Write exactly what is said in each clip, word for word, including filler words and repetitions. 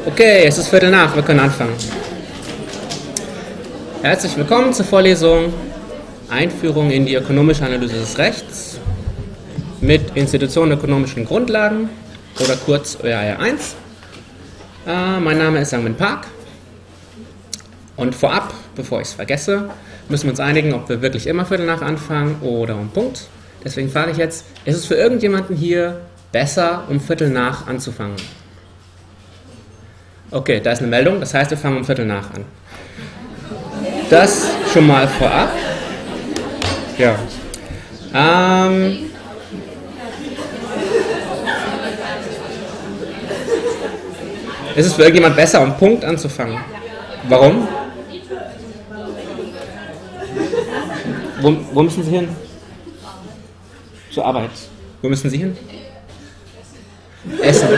Okay, es ist Viertel nach, wir können anfangen. Herzlich willkommen zur Vorlesung Einführung in die ökonomische Analyse des Rechts mit institutionenökonomischen Grundlagen oder kurz Ö A R eins. Äh, mein Name ist Sang-Min Park und vorab, bevor ich es vergesse, müssen wir uns einigen, ob wir wirklich immer Viertel nach anfangen oder um Punkt. Deswegen frage ich jetzt, ist es für irgendjemanden hier besser, um Viertel nach anzufangen? Okay, da ist eine Meldung, das heißt, wir fangen um Viertel nach an. Das schon mal vorab. Ja. Ähm, ist es für irgendjemand besser, um Punkt anzufangen? Warum? Wo, wo müssen Sie hin? Zur Arbeit. Wo müssen Sie hin? Essen.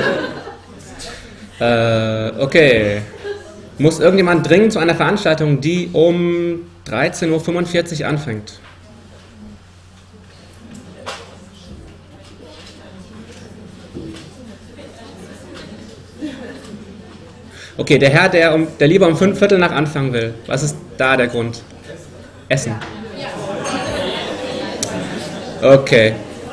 Äh, okay. Muss irgendjemand dringend zu einer Veranstaltung, die um dreizehn Uhr fünfundvierzig anfängt? Okay, der Herr, der, um, der lieber um fünf Viertel nach anfangen will. Was ist da der Grund? Essen. Okay.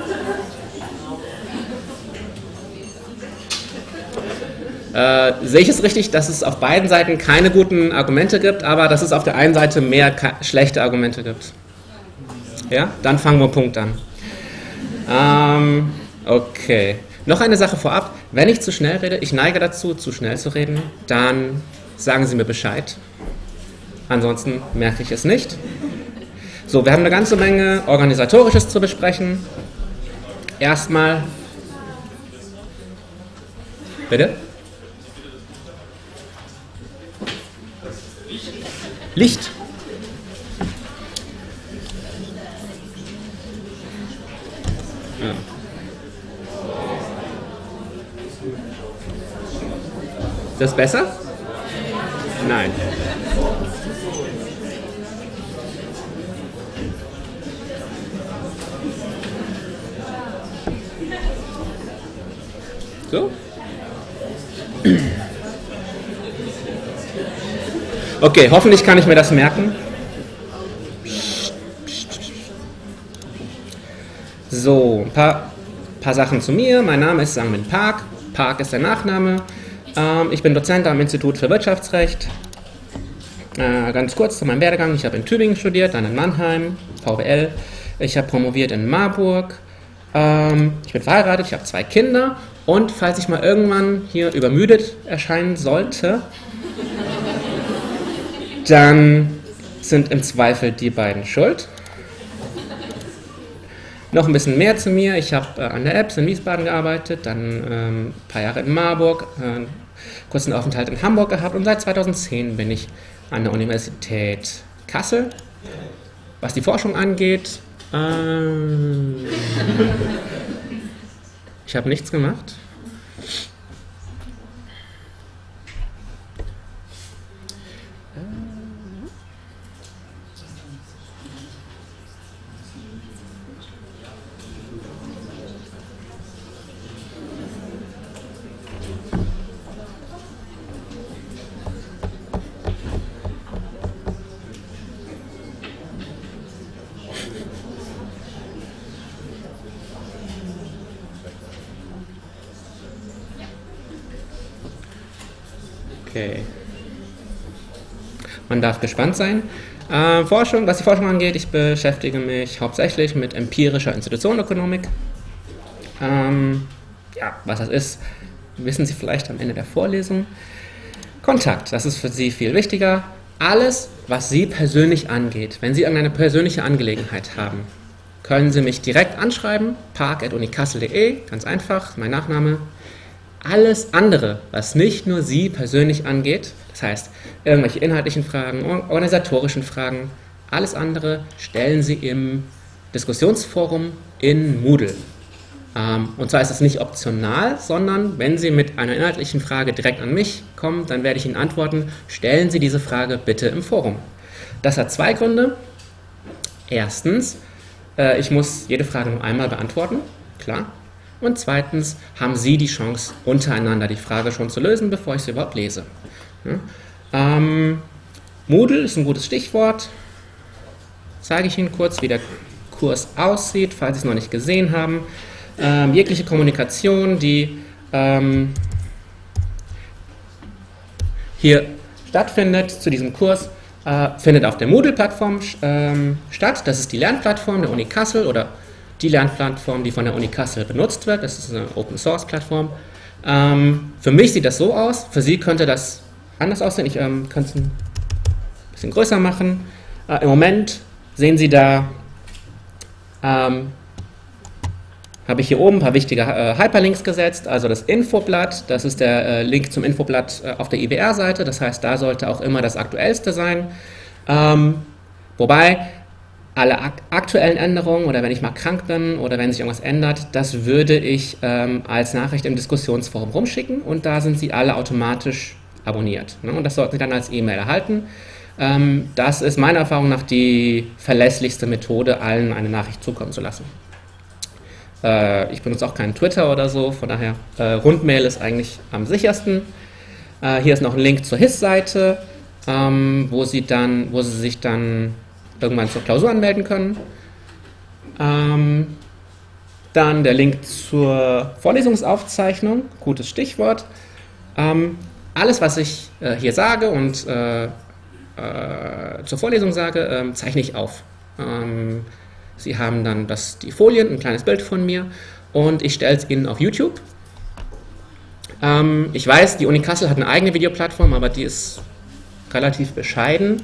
Äh, sehe ich es richtig, dass es auf beiden Seiten keine guten Argumente gibt, aber dass es auf der einen Seite mehr schlechte Argumente gibt? Ja? Dann fangen wir Punkt an. Ähm, okay. Noch eine Sache vorab. Wenn ich zu schnell rede, ich neige dazu, zu schnell zu reden, dann sagen Sie mir Bescheid. Ansonsten merke ich es nicht. So, wir haben eine ganze Menge Organisatorisches zu besprechen. Erstmal. Bitte? Licht. Ja. Das ist besser? Nein. So? Okay, hoffentlich kann ich mir das merken. So, ein paar, paar Sachen zu mir. Mein Name ist Sang-Min Park. Park ist der Nachname. Ähm, ich bin Dozent am Institut für Wirtschaftsrecht. Äh, ganz kurz zu meinem Werdegang. Ich habe in Tübingen studiert, dann in Mannheim, V W L. Ich habe promoviert in Marburg. Ähm, ich bin verheiratet, ich habe zwei Kinder. Und falls ich mal irgendwann hier übermüdet erscheinen sollte, dann sind im Zweifel die beiden schuld. Noch ein bisschen mehr zu mir. Ich habe äh, an der E B S in Wiesbaden gearbeitet, dann ähm, ein paar Jahre in Marburg, äh, kurzen Aufenthalt in Hamburg gehabt und seit zweitausendzehn bin ich an der Universität Kassel. Was die Forschung angeht, ähm, ich habe nichts gemacht. Okay. Man darf gespannt sein. Äh, Forschung, was die Forschung angeht, ich beschäftige mich hauptsächlich mit empirischer Institutionenökonomik. Ähm, ja, was das ist, wissen Sie vielleicht am Ende der Vorlesung. Kontakt, das ist für Sie viel wichtiger. Alles, was Sie persönlich angeht, wenn Sie irgendeine persönliche Angelegenheit haben, können Sie mich direkt anschreiben, park at unikassel punkt de, ganz einfach, mein Nachname. Alles andere, was nicht nur Sie persönlich angeht, das heißt irgendwelche inhaltlichen Fragen, organisatorischen Fragen, alles andere stellen Sie im Diskussionsforum in Moodle. Ähm, und zwar ist das nicht optional, sondern wenn Sie mit einer inhaltlichen Frage direkt an mich kommen, dann werde ich Ihnen antworten, stellen Sie diese Frage bitte im Forum. Das hat zwei Gründe. Erstens, äh, ich muss jede Frage nur einmal beantworten, klar. Und zweitens haben Sie die Chance, untereinander die Frage schon zu lösen, bevor ich sie überhaupt lese. Ja? Ähm, Moodle ist ein gutes Stichwort. Zeige ich Ihnen kurz, wie der Kurs aussieht, falls Sie es noch nicht gesehen haben. Ähm, jegliche Kommunikation, die ähm, hier stattfindet zu diesem Kurs, äh, findet auf der Moodle-Plattform ähm, statt. Das ist die Lernplattform der Uni Kassel oder die Lernplattform, die von der Uni Kassel benutzt wird. Das ist eine Open-Source-Plattform. Ähm, für mich sieht das so aus, für Sie könnte das anders aussehen. Ich ähm, kann es ein bisschen größer machen. Äh, Im Moment sehen Sie da, ähm, habe ich hier oben ein paar wichtige äh, Hyperlinks gesetzt, also das Infoblatt, das ist der äh, Link zum Infoblatt äh, auf der I W R-Seite, das heißt, da sollte auch immer das Aktuellste sein. Ähm, wobei, alle ak aktuellen Änderungen oder wenn ich mal krank bin oder wenn sich irgendwas ändert, das würde ich ähm, als Nachricht im Diskussionsforum rumschicken und da sind Sie alle automatisch abonniert. Ne? Und das sollten Sie dann als E-Mail erhalten. Ähm, das ist meiner Erfahrung nach die verlässlichste Methode, allen eine Nachricht zukommen zu lassen. Äh, ich benutze auch keinen Twitter oder so, von daher äh, Rundmail ist eigentlich am sichersten. Äh, hier ist noch ein Link zur H I S-Seite, ähm, wo Sie dann, wo Sie sich dann irgendwann zur Klausur anmelden können. Ähm, dann der Link zur Vorlesungsaufzeichnung, gutes Stichwort. Ähm, alles, was ich äh, hier sage und äh, äh, zur Vorlesung sage, äh, zeichne ich auf. Ähm, Sie haben dann das, die Folien, ein kleines Bild von mir und ich stelle es Ihnen auf YouTube. Ähm, ich weiß, die Uni Kassel hat eine eigene Videoplattform, aber die ist relativ bescheiden.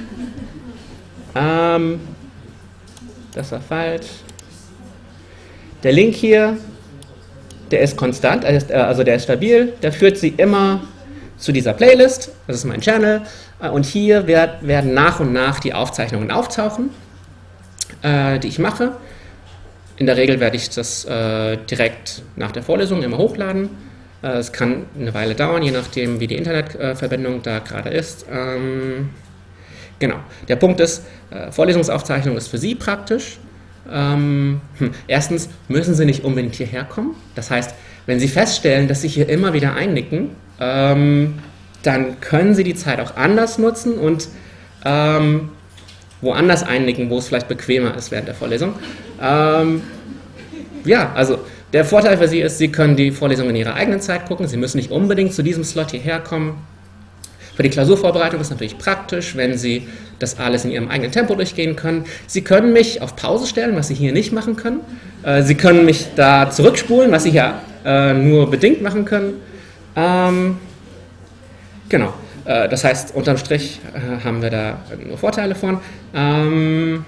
Ähm, das war falsch. Der Link hier, der ist konstant, also der ist stabil, der führt Sie immer zu dieser Playlist, das ist mein Channel, und hier werd, werden nach und nach die Aufzeichnungen auftauchen, äh, die ich mache. In der Regel werde ich das äh, direkt nach der Vorlesung immer hochladen. Äh, es kann eine Weile dauern, je nachdem wie die Internetverbindung da gerade ist. Ähm, Genau. Der Punkt ist, äh, Vorlesungsaufzeichnung ist für Sie praktisch. Ähm, hm, erstens müssen Sie nicht unbedingt hierher kommen. Das heißt, wenn Sie feststellen, dass Sie hier immer wieder einnicken, ähm, dann können Sie die Zeit auch anders nutzen und ähm, woanders einnicken, wo es vielleicht bequemer ist während der Vorlesung. Ähm, ja, also der Vorteil für Sie ist, Sie können die Vorlesung in Ihrer eigenen Zeit gucken. Sie müssen nicht unbedingt zu diesem Slot hierher kommen. Für die Klausurvorbereitung ist es natürlich praktisch, wenn Sie das alles in Ihrem eigenen Tempo durchgehen können. Sie können mich auf Pause stellen, was Sie hier nicht machen können. Äh, Sie können mich da zurückspulen, was Sie hier äh, nur bedingt machen können. Ähm, genau, äh, das heißt, unterm Strich äh, haben wir da nur Vorteile von. Ähm,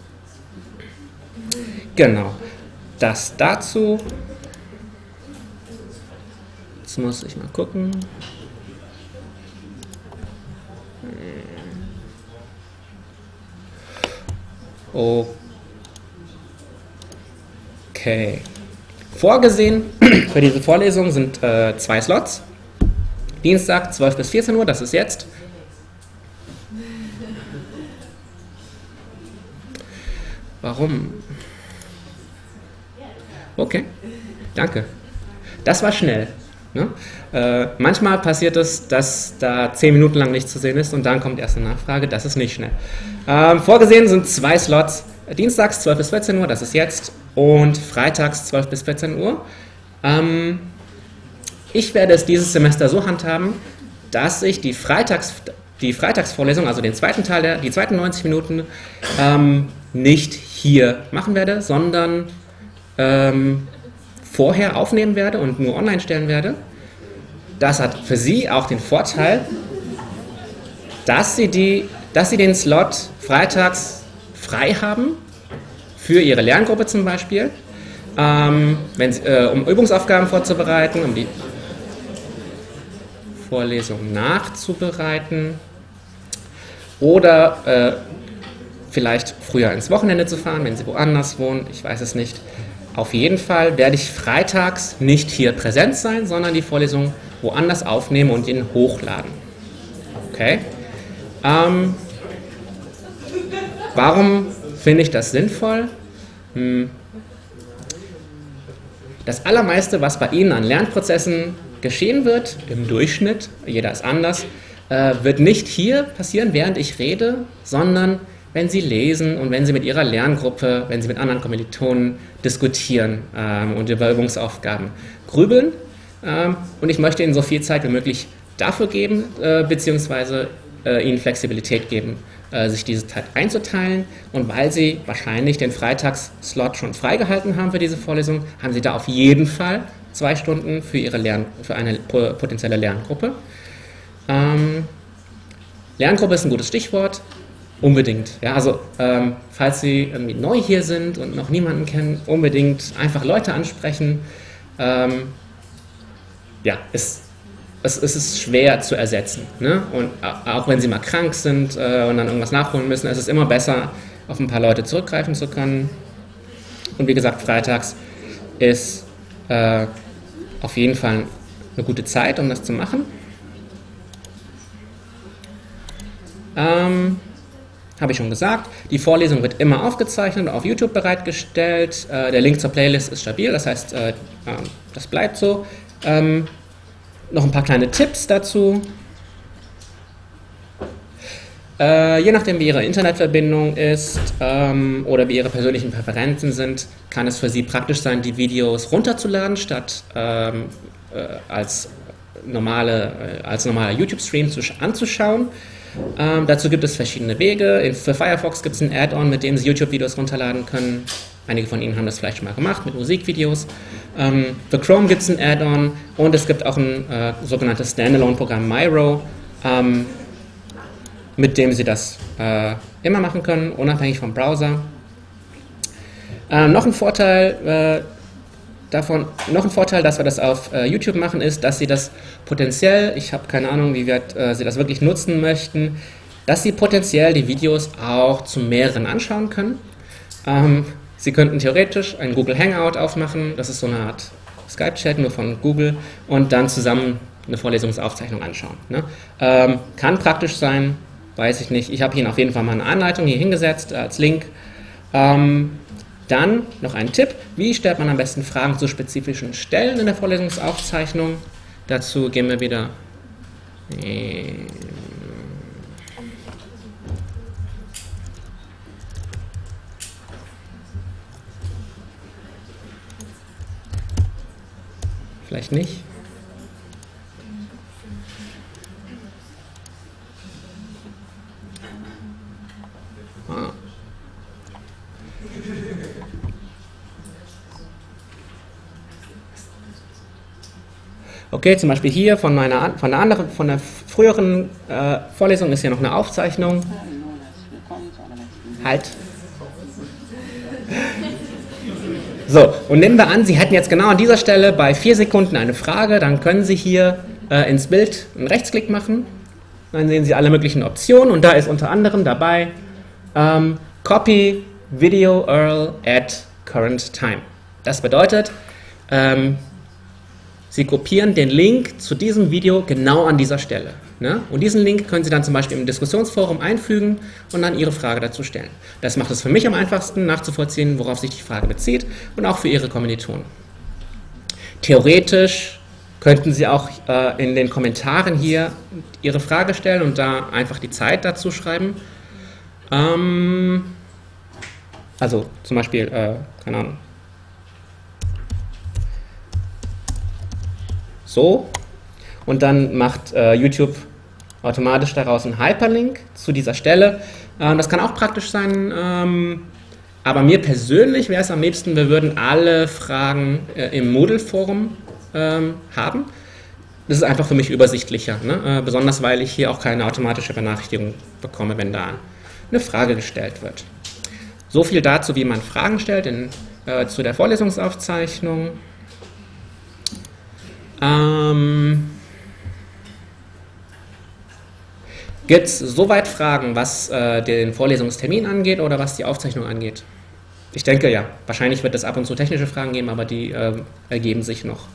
genau, das dazu. Jetzt muss ich mal gucken. Okay. Vorgesehen für diese Vorlesung sind äh, zwei Slots. Dienstag zwölf bis vierzehn Uhr, das ist jetzt. Warum? Okay, danke. Das war schnell. Ne? Äh, manchmal passiert es, dass da zehn Minuten lang nichts zu sehen ist und dann kommt erst eine Nachfrage, das ist nicht schnell. Ähm, vorgesehen sind zwei Slots, dienstags zwölf bis vierzehn Uhr, das ist jetzt, und freitags zwölf bis vierzehn Uhr. Ähm, ich werde es dieses Semester so handhaben, dass ich die, Freitags, die Freitagsvorlesung, also den zweiten Teil, der, die zweiten neunzig Minuten, ähm, nicht hier machen werde, sondern ähm, vorher aufnehmen werde und nur online stellen werde. Das hat für Sie auch den Vorteil, dass Sie, die, dass Sie den Slot freitags frei haben, für Ihre Lerngruppe zum Beispiel, ähm, wenn Sie, äh, um Übungsaufgaben vorzubereiten, um die Vorlesung nachzubereiten oder äh, vielleicht früher ins Wochenende zu fahren, wenn Sie woanders wohnen, ich weiß es nicht. Auf jeden Fall werde ich freitags nicht hier präsent sein, sondern die Vorlesung woanders aufnehmen und ihn hochladen. Okay? Ähm, warum finde ich das sinnvoll? Hm. Das Allermeiste, was bei Ihnen an Lernprozessen geschehen wird, im Durchschnitt, jeder ist anders, äh, wird nicht hier passieren, während ich rede, sondern wenn Sie lesen und wenn Sie mit Ihrer Lerngruppe, wenn Sie mit anderen Kommilitonen diskutieren ähm, und über Übungsaufgaben grübeln. Ähm, und ich möchte Ihnen so viel Zeit wie möglich dafür geben, äh, beziehungsweise äh, Ihnen Flexibilität geben, äh, sich diese Zeit einzuteilen. Und weil Sie wahrscheinlich den Freitagsslot schon freigehalten haben für diese Vorlesung, haben Sie da auf jeden Fall zwei Stunden für, Ihre Lern für eine potenzielle Lerngruppe. Ähm, Lerngruppe ist ein gutes Stichwort. Unbedingt. Ja, also ähm, falls Sie irgendwie neu hier sind und noch niemanden kennen, unbedingt einfach Leute ansprechen. Ähm, ja, es, es, es ist schwer zu ersetzen. Ne? Und auch wenn Sie mal krank sind äh, und dann irgendwas nachholen müssen, ist es immer besser, auf ein paar Leute zurückgreifen zu können. Und wie gesagt, freitags ist äh, auf jeden Fall eine gute Zeit, um das zu machen. Ähm, Habe ich schon gesagt, die Vorlesung wird immer aufgezeichnet und auf YouTube bereitgestellt. Äh, der Link zur Playlist ist stabil, das heißt, äh, äh, das bleibt so. Ähm, noch ein paar kleine Tipps dazu. Äh, je nachdem, wie Ihre Internetverbindung ist ähm, oder wie Ihre persönlichen Präferenzen sind, kann es für Sie praktisch sein, die Videos runterzuladen, statt ähm, äh, als, normale, äh, als normaler YouTube-Stream anzuschauen. Ähm, dazu gibt es verschiedene Wege. In, für Firefox gibt es ein Add-on, mit dem Sie YouTube-Videos runterladen können. Einige von Ihnen haben das vielleicht schon mal gemacht mit Musikvideos. Ähm, für Chrome gibt es ein Add-on und es gibt auch ein äh, sogenanntes Standalone-Programm Miro, ähm, mit dem Sie das äh, immer machen können, unabhängig vom Browser. Äh, noch ein Vorteil äh, davon, noch ein Vorteil, dass wir das auf äh, YouTube machen, ist, dass Sie das potenziell, ich habe keine Ahnung, wie weit äh, Sie das wirklich nutzen möchten, dass Sie potenziell die Videos auch zu mehreren anschauen können. Ähm, Sie könnten theoretisch ein Google Hangout aufmachen, das ist so eine Art Skype-Chat, nur von Google, und dann zusammen eine Vorlesungsaufzeichnung anschauen. Ne? Ähm, kann praktisch sein, weiß ich nicht. Ich habe Ihnen auf jeden Fall mal eine Anleitung hier hingesetzt als Link. Ähm, Dann noch ein Tipp, wie stellt man am besten Fragen zu spezifischen Stellen in der Vorlesungsaufzeichnung. Dazu gehen wir wieder äh, vielleicht nicht. Ah. Okay, zum Beispiel hier von meiner von der anderen, von der früheren äh, Vorlesung ist hier noch eine Aufzeichnung. Halt. So, und nehmen wir an, Sie hätten jetzt genau an dieser Stelle bei vier Sekunden eine Frage, dann können Sie hier äh, ins Bild einen Rechtsklick machen. Dann sehen Sie alle möglichen Optionen und da ist unter anderem dabei ähm, Copy Video U R L at current time. Das bedeutet, ähm, Sie kopieren den Link zu diesem Video genau an dieser Stelle. Ne? Und diesen Link können Sie dann zum Beispiel im Diskussionsforum einfügen und dann Ihre Frage dazu stellen. Das macht es für mich am einfachsten nachzuvollziehen, worauf sich die Frage bezieht, und auch für Ihre Kommilitonen. Theoretisch könnten Sie auch äh, in den Kommentaren hier Ihre Frage stellen und da einfach die Zeit dazu schreiben. Ähm, also zum Beispiel, äh, keine Ahnung, so, und dann macht äh, YouTube automatisch daraus einen Hyperlink zu dieser Stelle. Ähm, das kann auch praktisch sein, ähm, aber mir persönlich wäre es am liebsten, wir würden alle Fragen äh, im Moodle-Forum ähm, haben. Das ist einfach für mich übersichtlicher, ne? äh, besonders weil ich hier auch keine automatische Benachrichtigung bekomme, wenn da eine Frage gestellt wird. So viel dazu, wie man Fragen stellt in, äh, zu der Vorlesungsaufzeichnung. Ähm, Gibt es soweit Fragen, was äh, den Vorlesungstermin angeht oder was die Aufzeichnung angeht? Ich denke ja, wahrscheinlich wird es ab und zu technische Fragen geben, aber die äh, ergeben sich noch.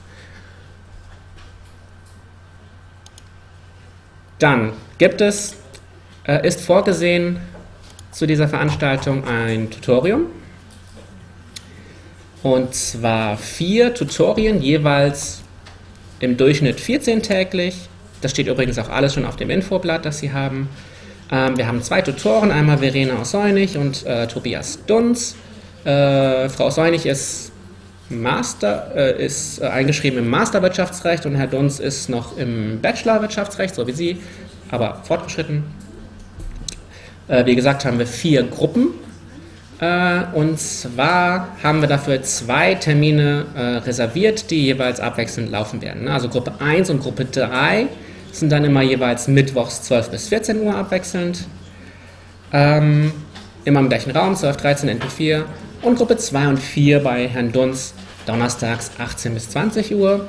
Dann gibt es, äh, ist vorgesehen zu dieser Veranstaltung ein Tutorium. Und zwar vier Tutorien, jeweils im Durchschnitt vierzehn täglich. Das steht übrigens auch alles schon auf dem Infoblatt, das Sie haben. Ähm, wir haben zwei Tutoren, einmal Verena Osseunig und äh, Tobias Dunz. Äh, Frau Osseunig ist, Master, äh, ist äh, eingeschrieben im Masterwirtschaftsrecht und Herr Dunz ist noch im Bachelorwirtschaftsrecht, so wie Sie, aber fortgeschritten. Äh, wie gesagt, haben wir vier Gruppen. Äh, und zwar haben wir dafür zwei Termine äh, reserviert, die jeweils abwechselnd laufen werden. Also Gruppe eins und Gruppe drei sind dann immer jeweils mittwochs zwölf bis vierzehn Uhr abwechselnd. Ähm, immer im gleichen Raum, zwölf, dreizehn, N P vier. Und Gruppe zwei und vier bei Herrn Dunz donnerstags achtzehn bis zwanzig Uhr.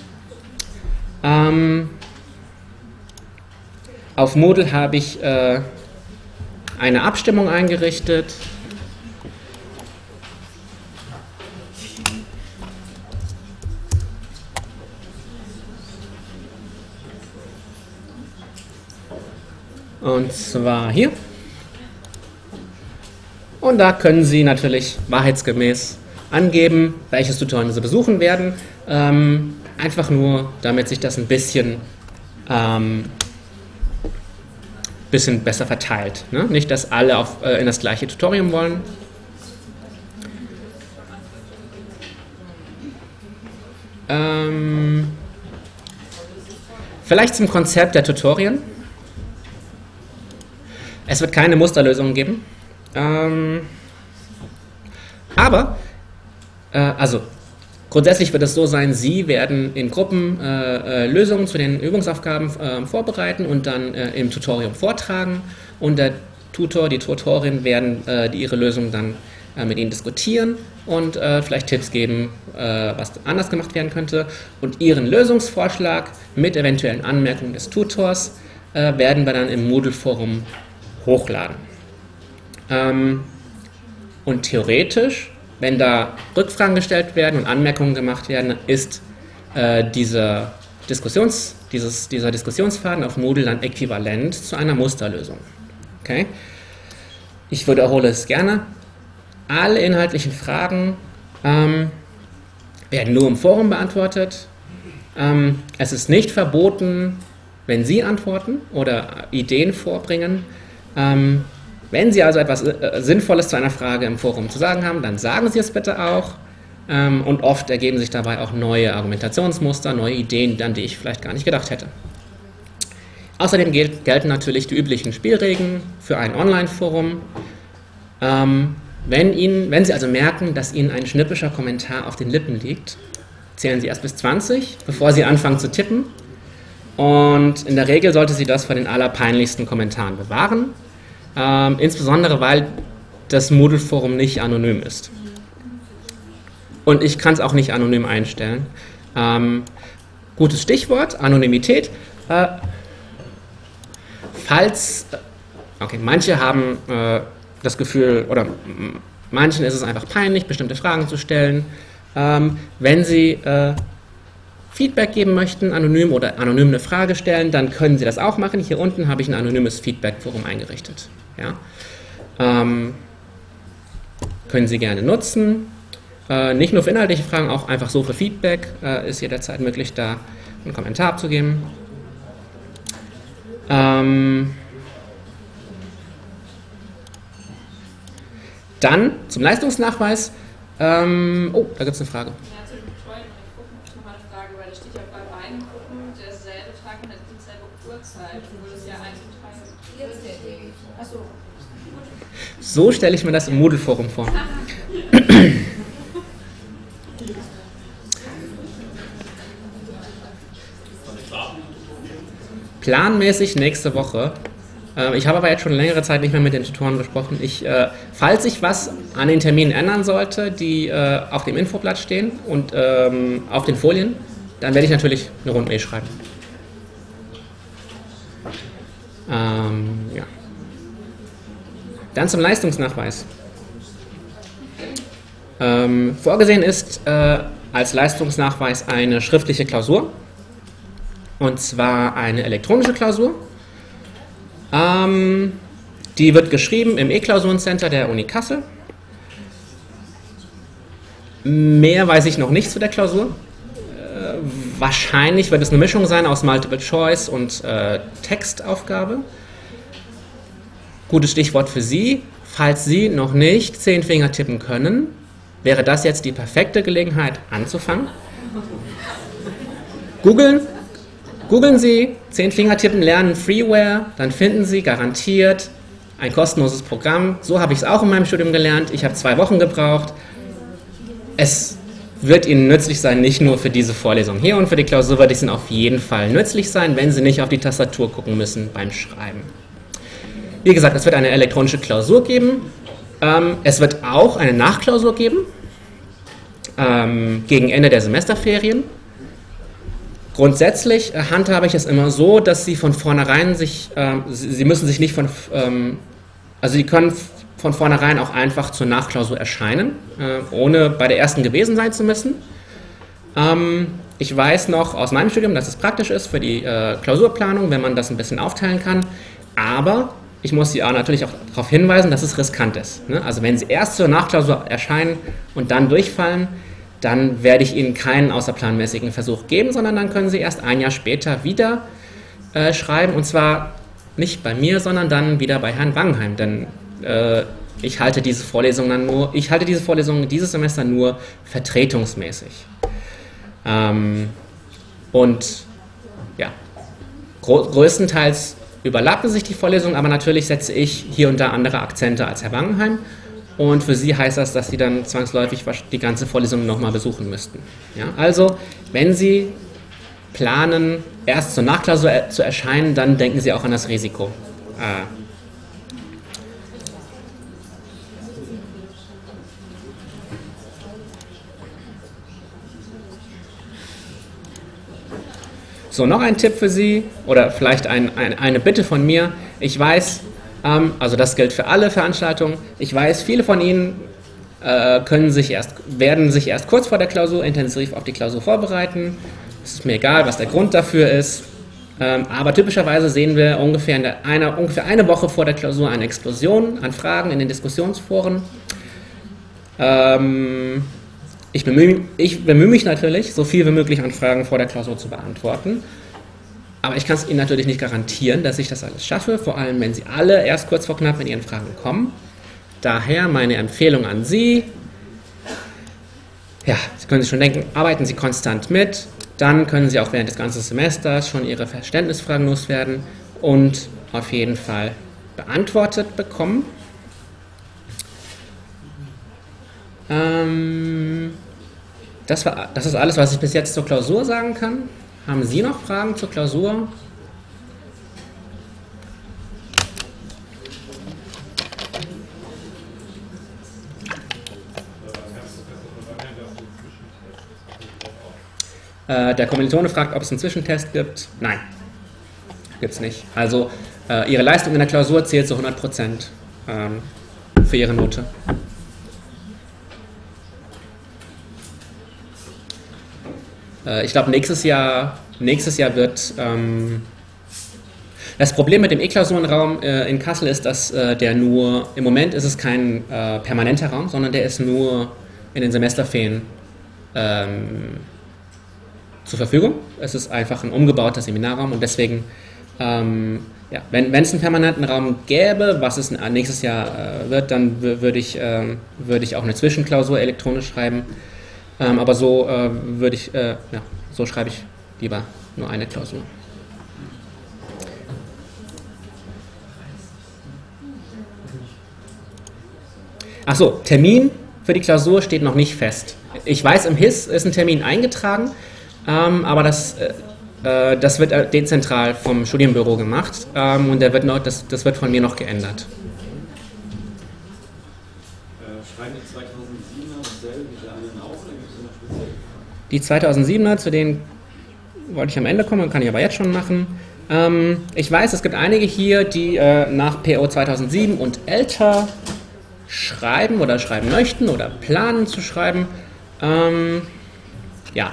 Ähm, auf Moodle habe ich äh, eine Abstimmung eingerichtet. Und zwar hier. Und da können Sie natürlich wahrheitsgemäß angeben, welches Tutorial Sie besuchen werden. Ähm, einfach nur, damit sich das ein bisschen, ähm, bisschen besser verteilt. Ne? Nicht, dass alle auf, äh, in das gleiche Tutorium wollen. Ähm, vielleicht zum Konzept der Tutorien. Es wird keine Musterlösungen geben, ähm, aber, äh, also grundsätzlich wird es so sein, Sie werden in Gruppen äh, äh, Lösungen zu den Übungsaufgaben äh, vorbereiten und dann äh, im Tutorium vortragen und der Tutor, die Tutorin werden äh, die ihre Lösung dann äh, mit Ihnen diskutieren und äh, vielleicht Tipps geben, äh, was anders gemacht werden könnte und Ihren Lösungsvorschlag mit eventuellen Anmerkungen des Tutors äh, werden wir dann im Moodle-Forum hochladen. Ähm, und theoretisch, wenn da Rückfragen gestellt werden und Anmerkungen gemacht werden, ist äh, dieser, Diskussions, dieses, dieser Diskussionsfaden auf Moodle dann äquivalent zu einer Musterlösung. Okay? Ich wiederhole es gerne. Alle inhaltlichen Fragen ähm, werden nur im Forum beantwortet. Ähm, es ist nicht verboten, wenn Sie antworten oder Ideen vorbringen. Ähm, wenn Sie also etwas äh, Sinnvolles zu einer Frage im Forum zu sagen haben, dann sagen Sie es bitte auch. Ähm, und oft ergeben sich dabei auch neue Argumentationsmuster, neue Ideen, an die ich vielleicht gar nicht gedacht hätte. Außerdem gel gelten natürlich die üblichen Spielregeln für ein Online-Forum. Ähm, wenn, Ihnen, wenn Sie also merken, dass Ihnen ein schnippischer Kommentar auf den Lippen liegt, zählen Sie erst bis zwanzig, bevor Sie anfangen zu tippen. Und in der Regel sollte Sie das vor den allerpeinlichsten Kommentaren bewahren. Ähm, insbesondere, weil das Moodle-Forum nicht anonym ist. Und ich kann es auch nicht anonym einstellen. Ähm, gutes Stichwort, Anonymität. Äh, falls, okay, manche haben äh, das Gefühl, oder manchen ist es einfach peinlich, bestimmte Fragen zu stellen. Ähm, wenn Sie äh, Feedback geben möchten, anonym oder anonym eine Frage stellen, dann können Sie das auch machen. Hier unten habe ich ein anonymes Feedback-Forum eingerichtet. Ja? Ähm, können Sie gerne nutzen. Äh, nicht nur für inhaltliche Fragen, auch einfach so für Feedback äh, ist jederzeit möglich, da einen Kommentar abzugeben. Ähm, dann zum Leistungsnachweis. Ähm, oh, da gibt es eine Frage. So stelle ich mir das im Moodle-Forum vor. Planmäßig nächste Woche. Äh, ich habe aber jetzt schon längere Zeit nicht mehr mit den Tutoren gesprochen. Ich, äh, falls sich was an den Terminen ändern sollte, die äh, auf dem Infoblatt stehen und ähm, auf den Folien, dann werde ich natürlich eine Rundmail schreiben. Ähm, ja. Dann zum Leistungsnachweis. Ähm, vorgesehen ist äh, als Leistungsnachweis eine schriftliche Klausur, und zwar eine elektronische Klausur. Ähm, die wird geschrieben im E-Klausurencenter der Uni Kassel. Mehr weiß ich noch nicht zu der Klausur. Äh, wahrscheinlich wird es eine Mischung sein aus Multiple Choice und äh, Textaufgabe. Gutes Stichwort für Sie. Falls Sie noch nicht zehn Finger tippen können, wäre das jetzt die perfekte Gelegenheit anzufangen. Googeln. Googeln Sie, zehn Finger tippen lernen, Freeware, dann finden Sie garantiert ein kostenloses Programm. So habe ich es auch in meinem Studium gelernt. Ich habe zwei Wochen gebraucht. Es wird Ihnen nützlich sein, nicht nur für diese Vorlesung hier und für die Klausur wird es Ihnen auf jeden Fall nützlich sein, wenn Sie nicht auf die Tastatur gucken müssen beim Schreiben. Wie gesagt, es wird eine elektronische Klausur geben. Ähm, es wird auch eine Nachklausur geben, ähm, gegen Ende der Semesterferien. Grundsätzlich äh, handhabe ich es immer so, dass Sie von vornherein sich, äh, Sie, Sie müssen sich nicht von, ähm, also Sie können von vornherein auch einfach zur Nachklausur erscheinen, äh, ohne bei der ersten gewesen sein zu müssen. Ähm, ich weiß noch aus meinem Studium, dass es praktisch ist für die äh, Klausurplanung, wenn man das ein bisschen aufteilen kann, aber ich muss Sie auch natürlich auch darauf hinweisen, dass es riskant ist. Ne? Also wenn Sie erst zur Nachklausur erscheinen und dann durchfallen, dann werde ich Ihnen keinen außerplanmäßigen Versuch geben, sondern dann können Sie erst ein Jahr später wieder äh, schreiben, und zwar nicht bei mir, sondern dann wieder bei Herrn Wangenheim, denn äh, ich halte diese Vorlesung dann nur, ich halte diese Vorlesung dieses Semester nur vertretungsmäßig. Ähm, und ja, gro größtenteils überlappen sich die Vorlesungen, aber natürlich setze ich hier und da andere Akzente als Herr Wangenheim. Und für Sie heißt das, dass Sie dann zwangsläufig die ganze Vorlesung nochmal besuchen müssten. Ja, also, wenn Sie planen, erst zur Nachklausur zu erscheinen, dann denken Sie auch an das Risiko. Äh. So, noch ein Tipp für Sie oder vielleicht ein, ein, eine Bitte von mir. Ich weiß, also das gilt für alle Veranstaltungen. Ich weiß, viele von Ihnen äh, können sich erst, werden sich erst kurz vor der Klausur intensiv auf die Klausur vorbereiten. Es ist mir egal, was der Grund dafür ist. Ähm, aber typischerweise sehen wir ungefähr, in der, einer, ungefähr eine Woche vor der Klausur eine Explosion an Fragen in den Diskussionsforen. Ähm, ich, bemühe, ich bemühe mich natürlich, so viel wie möglich an Fragen vor der Klausur zu beantworten. Aber ich kann es Ihnen natürlich nicht garantieren, dass ich das alles schaffe, vor allem wenn Sie alle erst kurz vor knapp mit Ihren Fragen kommen. Daher meine Empfehlung an Sie, ja, Sie können sich schon denken, arbeiten Sie konstant mit, dann können Sie auch während des ganzen Semesters schon Ihre Verständnisfragen loswerden und auf jeden Fall beantwortet bekommen. Ähm, das, war, das ist alles, was ich bis jetzt zur Klausur sagen kann. Haben Sie noch Fragen zur Klausur? Äh, der Kommilitone fragt, ob es einen Zwischentest gibt. Nein, gibt es nicht. Also äh, Ihre Leistung in der Klausur zählt zu hundert Prozent ähm, für Ihre Note. Ich glaube, nächstes Jahr, nächstes Jahr wird... Ähm, das Problem mit dem E-Klausurenraum äh, in Kassel ist, dass äh, der nur... Im Moment ist es kein äh, permanenter Raum, sondern der ist nur in den Semesterferien ähm, zur Verfügung. Es ist einfach ein umgebauter Seminarraum und deswegen, ähm, ja, wenn es einen permanenten Raum gäbe, was es nächstes Jahr äh, wird, dann würde ich, äh, würd ich auch eine Zwischenklausur elektronisch schreiben. Ähm, aber so äh, würde ich, äh, ja, so schreibe ich lieber nur eine Klausur. Achso, Termin für die Klausur steht noch nicht fest. Ich weiß, im H I S ist ein Termin eingetragen, ähm, aber das, äh, das wird äh, dezentral vom Studienbüro gemacht ähm, und der wird noch, das, das wird von mir noch geändert. Die zweitausendsiebener, zu denen wollte ich am Ende kommen, kann ich aber jetzt schon machen. Ähm, ich weiß, es gibt einige hier, die äh, nach P O zweitausendsieben und älter schreiben oder schreiben möchten oder planen zu schreiben. Ähm, ja,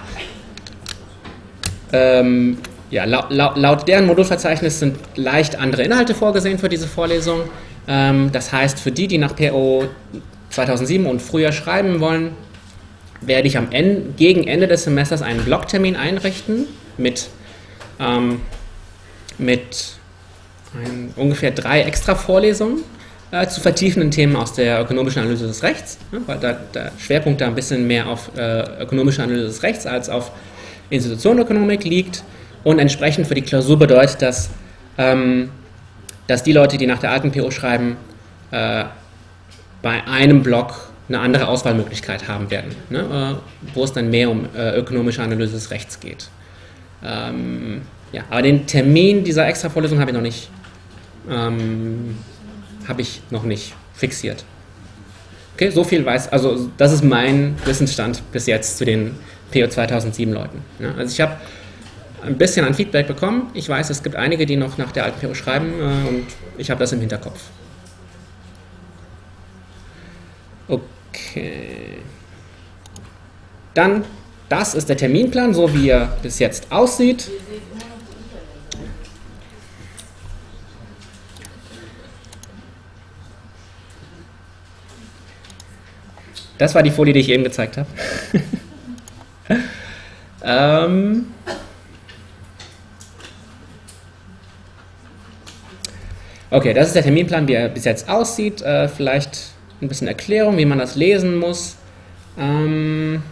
ähm, ja laut, laut, laut deren Modulverzeichnis sind leicht andere Inhalte vorgesehen für diese Vorlesung. Ähm, das heißt, für die, die nach P O zweitausendsieben und früher schreiben wollen, werde ich am Ende, gegen Ende des Semesters einen Blocktermin einrichten mit, ähm, mit ein, ungefähr drei extra Vorlesungen äh, zu vertiefenden Themen aus der ökonomischen Analyse des Rechts, ne, weil da, der Schwerpunkt da ein bisschen mehr auf äh, ökonomische Analyse des Rechts als auf Institutionenökonomik liegt, und entsprechend für die Klausur bedeutet das, ähm, dass die Leute, die nach der alten P O schreiben, äh, bei einem Block eine andere Auswahlmöglichkeit haben werden, ne, äh, wo es dann mehr um äh, ökonomische Analyse des Rechts geht. Ähm, ja, aber den Termin dieser Extra-Vorlesung habe ich noch nicht, ähm, habe ich noch nicht fixiert. Okay, so viel weiß, also das ist mein Wissensstand bis jetzt zu den P O zweitausendsieben Leuten. Ne? Also ich habe ein bisschen an Feedback bekommen. Ich weiß, es gibt einige, die noch nach der alten P O schreiben, äh, und ich habe das im Hinterkopf. Okay. Dann, das ist der Terminplan, so wie er bis jetzt aussieht. Das war die Folie, die ich eben gezeigt habe. ähm okay, das ist der Terminplan, wie er bis jetzt aussieht. Äh, vielleicht ein bisschen Erklärung, wie man das lesen muss. Ähm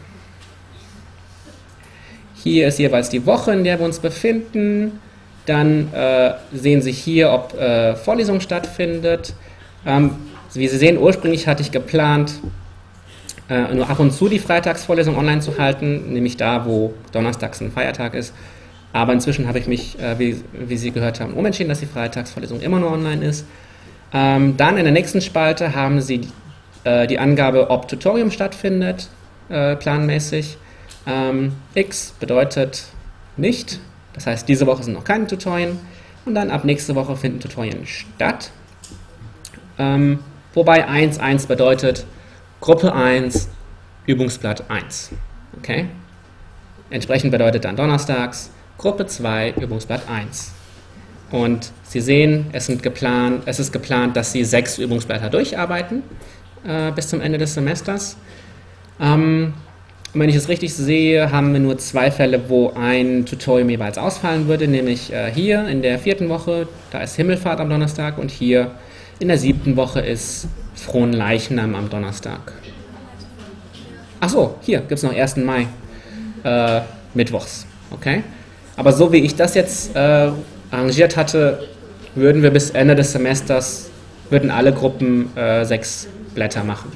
hier ist jeweils die Woche, in der wir uns befinden. Dann äh, sehen Sie hier, ob äh, Vorlesung stattfindet. Ähm, wie Sie sehen, ursprünglich hatte ich geplant, äh, nur ab und zu die Freitagsvorlesung online zu halten, nämlich da, wo donnerstags ein Feiertag ist. Aber inzwischen habe ich mich, äh, wie, wie Sie gehört haben, umentschieden, dass die Freitagsvorlesung immer nur online ist. Ähm, dann in der nächsten Spalte haben Sie äh, die Angabe, ob Tutorium stattfindet, äh, planmäßig. Ähm, X bedeutet nicht, das heißt, diese Woche sind noch keine Tutorien, und dann ab nächste Woche finden Tutorien statt. Ähm, wobei eins eins bedeutet Gruppe eins, Übungsblatt eins. Okay? Entsprechend bedeutet dann donnerstags Gruppe zwei, Übungsblatt eins. Und Sie sehen, es, sind geplant, es ist geplant, dass Sie sechs Übungsblätter durcharbeiten äh, bis zum Ende des Semesters. Ähm, und wenn ich es richtig sehe, haben wir nur zwei Fälle, wo ein Tutorium jeweils ausfallen würde, nämlich äh, hier in der vierten Woche, da ist Himmelfahrt am Donnerstag, und hier in der siebten Woche ist Fronleichnam am Donnerstag. Ach so, hier gibt es noch ersten Mai, äh, mittwochs. Okay? Aber so wie ich das jetzt äh, arrangiert hatte, würden wir bis Ende des Semesters, würden alle Gruppen äh, sechs Blätter machen.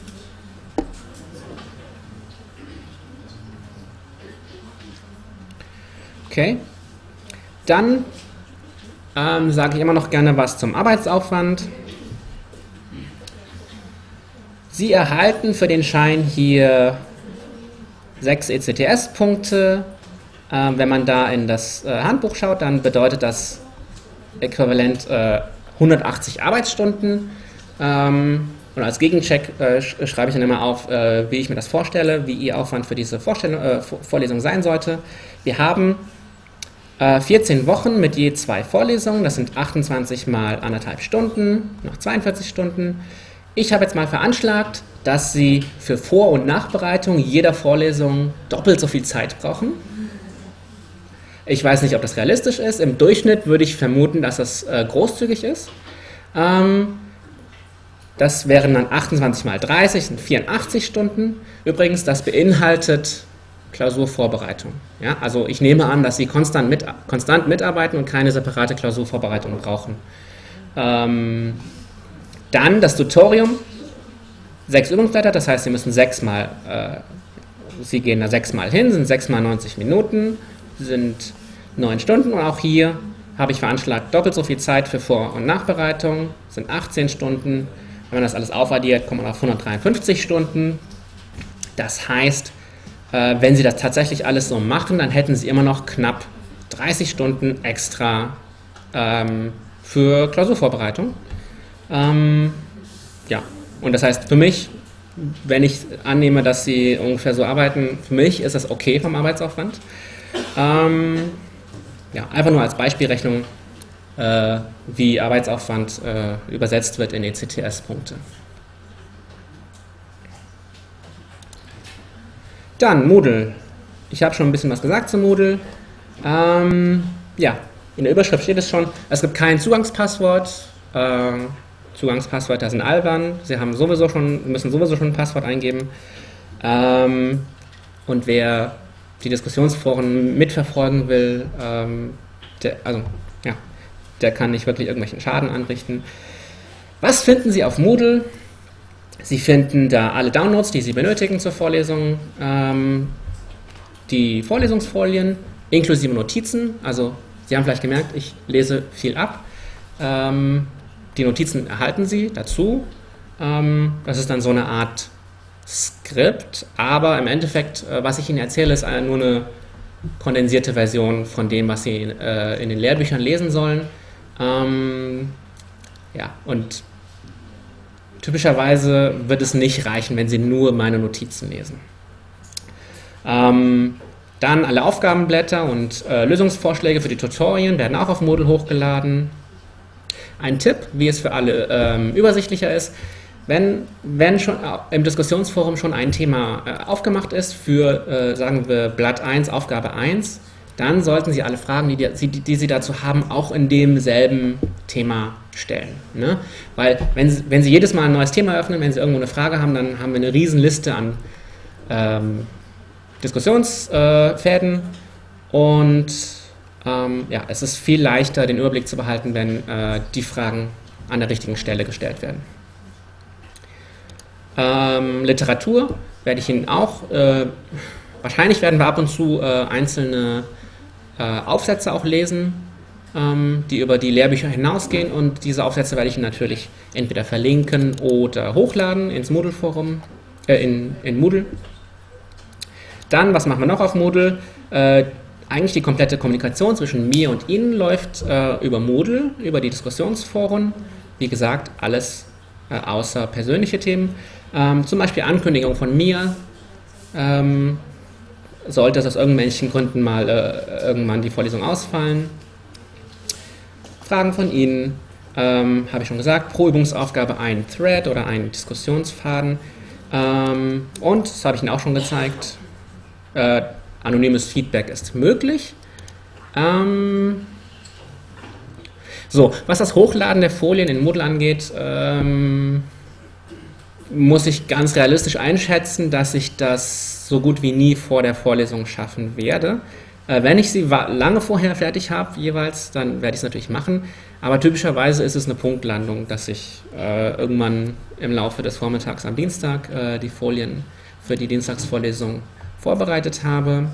Okay, dann ähm, sage ich immer noch gerne was zum Arbeitsaufwand. Sie erhalten für den Schein hier sechs E C T S-Punkte. Ähm, wenn man da in das äh, Handbuch schaut, dann bedeutet das äquivalent äh, hundertachtzig Arbeitsstunden. Ähm, und als Gegencheck äh, sch schreibe ich dann immer auf, äh, wie ich mir das vorstelle, wie Ihr Aufwand für diese Vorstellung, äh, Vorlesung sein sollte. Wir haben äh, vierzehn Wochen mit je zwei Vorlesungen, das sind achtundzwanzig mal anderthalb Stunden, noch zweiundvierzig Stunden. Ich habe jetzt mal veranschlagt, dass Sie für Vor- und Nachbereitung jeder Vorlesung doppelt so viel Zeit brauchen. Ich weiß nicht, ob das realistisch ist. Im Durchschnitt würde ich vermuten, dass das äh, großzügig ist. Ähm, das wären dann achtundzwanzig mal dreißig, sind vierundachtzig Stunden. Übrigens, das beinhaltet Klausurvorbereitung. Ja? Also ich nehme an, dass Sie konstant, mit, konstant mitarbeiten und keine separate Klausurvorbereitung brauchen. Ähm, dann das Tutorium, sechs Übungsblätter, das heißt, Sie müssen sechsmal, äh, Sie gehen da sechsmal hin, sind sechs mal neunzig Minuten, sind neun Stunden, und auch hier habe ich veranschlagt doppelt so viel Zeit für Vor- und Nachbereitung, sind achtzehn Stunden. Wenn man das alles aufaddiert, kommt man auf hundertdreiundfünfzig Stunden. Das heißt, äh, wenn Sie das tatsächlich alles so machen, dann hätten Sie immer noch knapp dreißig Stunden extra ähm, für Klausurvorbereitung. Ähm, ja, und das heißt für mich, wenn ich annehme, dass Sie ungefähr so arbeiten, für mich ist das okay vom Arbeitsaufwand. Ähm, ja, einfach nur als Beispielrechnung, äh, wie Arbeitsaufwand äh, übersetzt wird in E C T S-Punkte. Dann Moodle. Ich habe schon ein bisschen was gesagt zu Moodle. Ähm, ja, in der Überschrift steht es schon, es gibt kein Zugangspasswort. Ähm, Zugangspasswörter sind albern. Sie haben sowieso schon, müssen sowieso schon ein Passwort eingeben. Ähm, und wer die Diskussionsforen mitverfolgen will, ähm, der, also, ja, der kann nicht wirklich irgendwelchen Schaden anrichten. Was finden Sie auf Moodle? Sie finden da alle Downloads, die Sie benötigen zur Vorlesung, ähm, die Vorlesungsfolien, inklusive Notizen. Also Sie haben vielleicht gemerkt, ich lese viel ab. Ähm, die Notizen erhalten Sie dazu. Ähm, das ist dann so eine Art Skript, aber im Endeffekt, äh, was ich Ihnen erzähle, ist nur eine kondensierte Version von dem, was Sie äh, in den Lehrbüchern lesen sollen. Ähm, ja, und typischerweise wird es nicht reichen, wenn Sie nur meine Notizen lesen. Ähm, dann alle Aufgabenblätter und äh, Lösungsvorschläge für die Tutorien werden auch auf Moodle hochgeladen. Ein Tipp, wie es für alle ähm, übersichtlicher ist: Wenn, wenn schon im Diskussionsforum schon ein Thema äh, aufgemacht ist für, äh, sagen wir, Blatt eins, Aufgabe eins, dann sollten Sie alle Fragen, die, die, die Sie dazu haben, auch in demselben Thema stellen. Ne? Weil wenn Sie, wenn Sie jedes Mal ein neues Thema öffnen, wenn Sie irgendwo eine Frage haben, dann haben wir eine riesen Liste an ähm, Diskussionsfäden äh, und ähm, ja, es ist viel leichter, den Überblick zu behalten, wenn äh, die Fragen an der richtigen Stelle gestellt werden. Ähm, Literatur werde ich Ihnen auch, äh, wahrscheinlich werden wir ab und zu äh, einzelne äh, Aufsätze auch lesen, ähm, die über die Lehrbücher hinausgehen, und diese Aufsätze werde ich Ihnen natürlich entweder verlinken oder hochladen ins Moodle-Forum, äh, in, in Moodle. Dann, was machen wir noch auf Moodle? Äh, eigentlich die komplette Kommunikation zwischen mir und Ihnen läuft äh, über Moodle, über die Diskussionsforen. Wie gesagt, alles äh, außer persönliche Themen. Ähm, zum Beispiel Ankündigung von mir. Ähm, sollte es aus irgendwelchen Gründen mal äh, irgendwann die Vorlesung ausfallen. Fragen von Ihnen, ähm, habe ich schon gesagt, pro Übungsaufgabe ein Thread oder ein Diskussionsfaden. Ähm, und, das habe ich Ihnen auch schon gezeigt, äh, anonymes Feedback ist möglich. Ähm, so, was das Hochladen der Folien in Moodle angeht, ähm, muss ich ganz realistisch einschätzen, dass ich das so gut wie nie vor der Vorlesung schaffen werde. Äh, wenn ich sie lange vorher fertig habe, jeweils, dann werde ich es natürlich machen. Aber typischerweise ist es eine Punktlandung, dass ich äh, irgendwann im Laufe des Vormittags am Dienstag äh, die Folien für die Dienstagsvorlesung vorbereitet habe.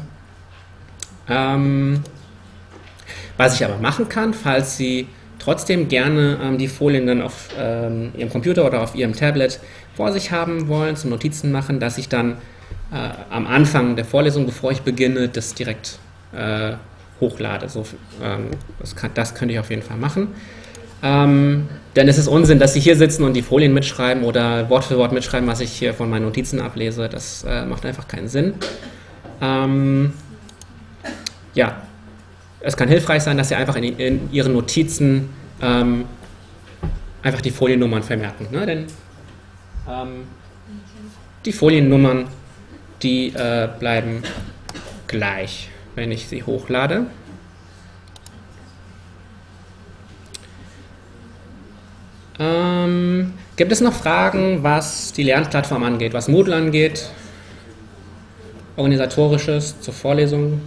Ähm, was ich aber machen kann, falls Sie trotzdem gerne ähm, die Folien dann auf ähm, Ihrem Computer oder auf Ihrem Tablet vor sich haben wollen, zum Notizen machen, dass ich dann äh, am Anfang der Vorlesung, bevor ich beginne, das direkt äh, hochlade. So, ähm, das, kann, das könnte ich auf jeden Fall machen. Ähm, denn es ist Unsinn, dass Sie hier sitzen und die Folien mitschreiben oder Wort für Wort mitschreiben, was ich hier von meinen Notizen ablese. Das äh, macht einfach keinen Sinn. Ähm, ja, es kann hilfreich sein, dass Sie einfach in, in Ihren Notizen ähm, einfach die Foliennummern vermerken. Ne? Denn ähm, die Foliennummern, die äh, bleiben gleich, wenn ich sie hochlade. Ähm, gibt es noch Fragen, was die Lernplattform angeht, was Moodle angeht? Organisatorisches zur Vorlesung?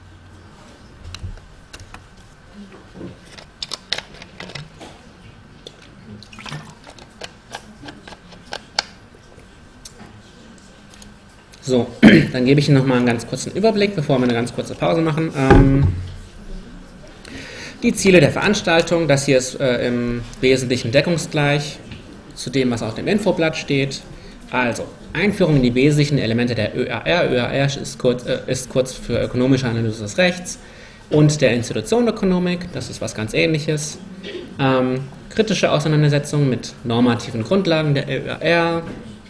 So, dann gebe ich Ihnen nochmal einen ganz kurzen Überblick, bevor wir eine ganz kurze Pause machen. Ähm, die Ziele der Veranstaltung, das hier ist äh, im Wesentlichen deckungsgleich zu dem, was auf dem Infoblatt steht. Also, Einführung in die wesentlichen Elemente der Ö A R. Ö A R ist kurz, äh, ist kurz für ökonomische Analyse des Rechts und der Institutionenökonomik, das ist was ganz Ähnliches. Ähm, kritische Auseinandersetzung mit normativen Grundlagen der Ö A R.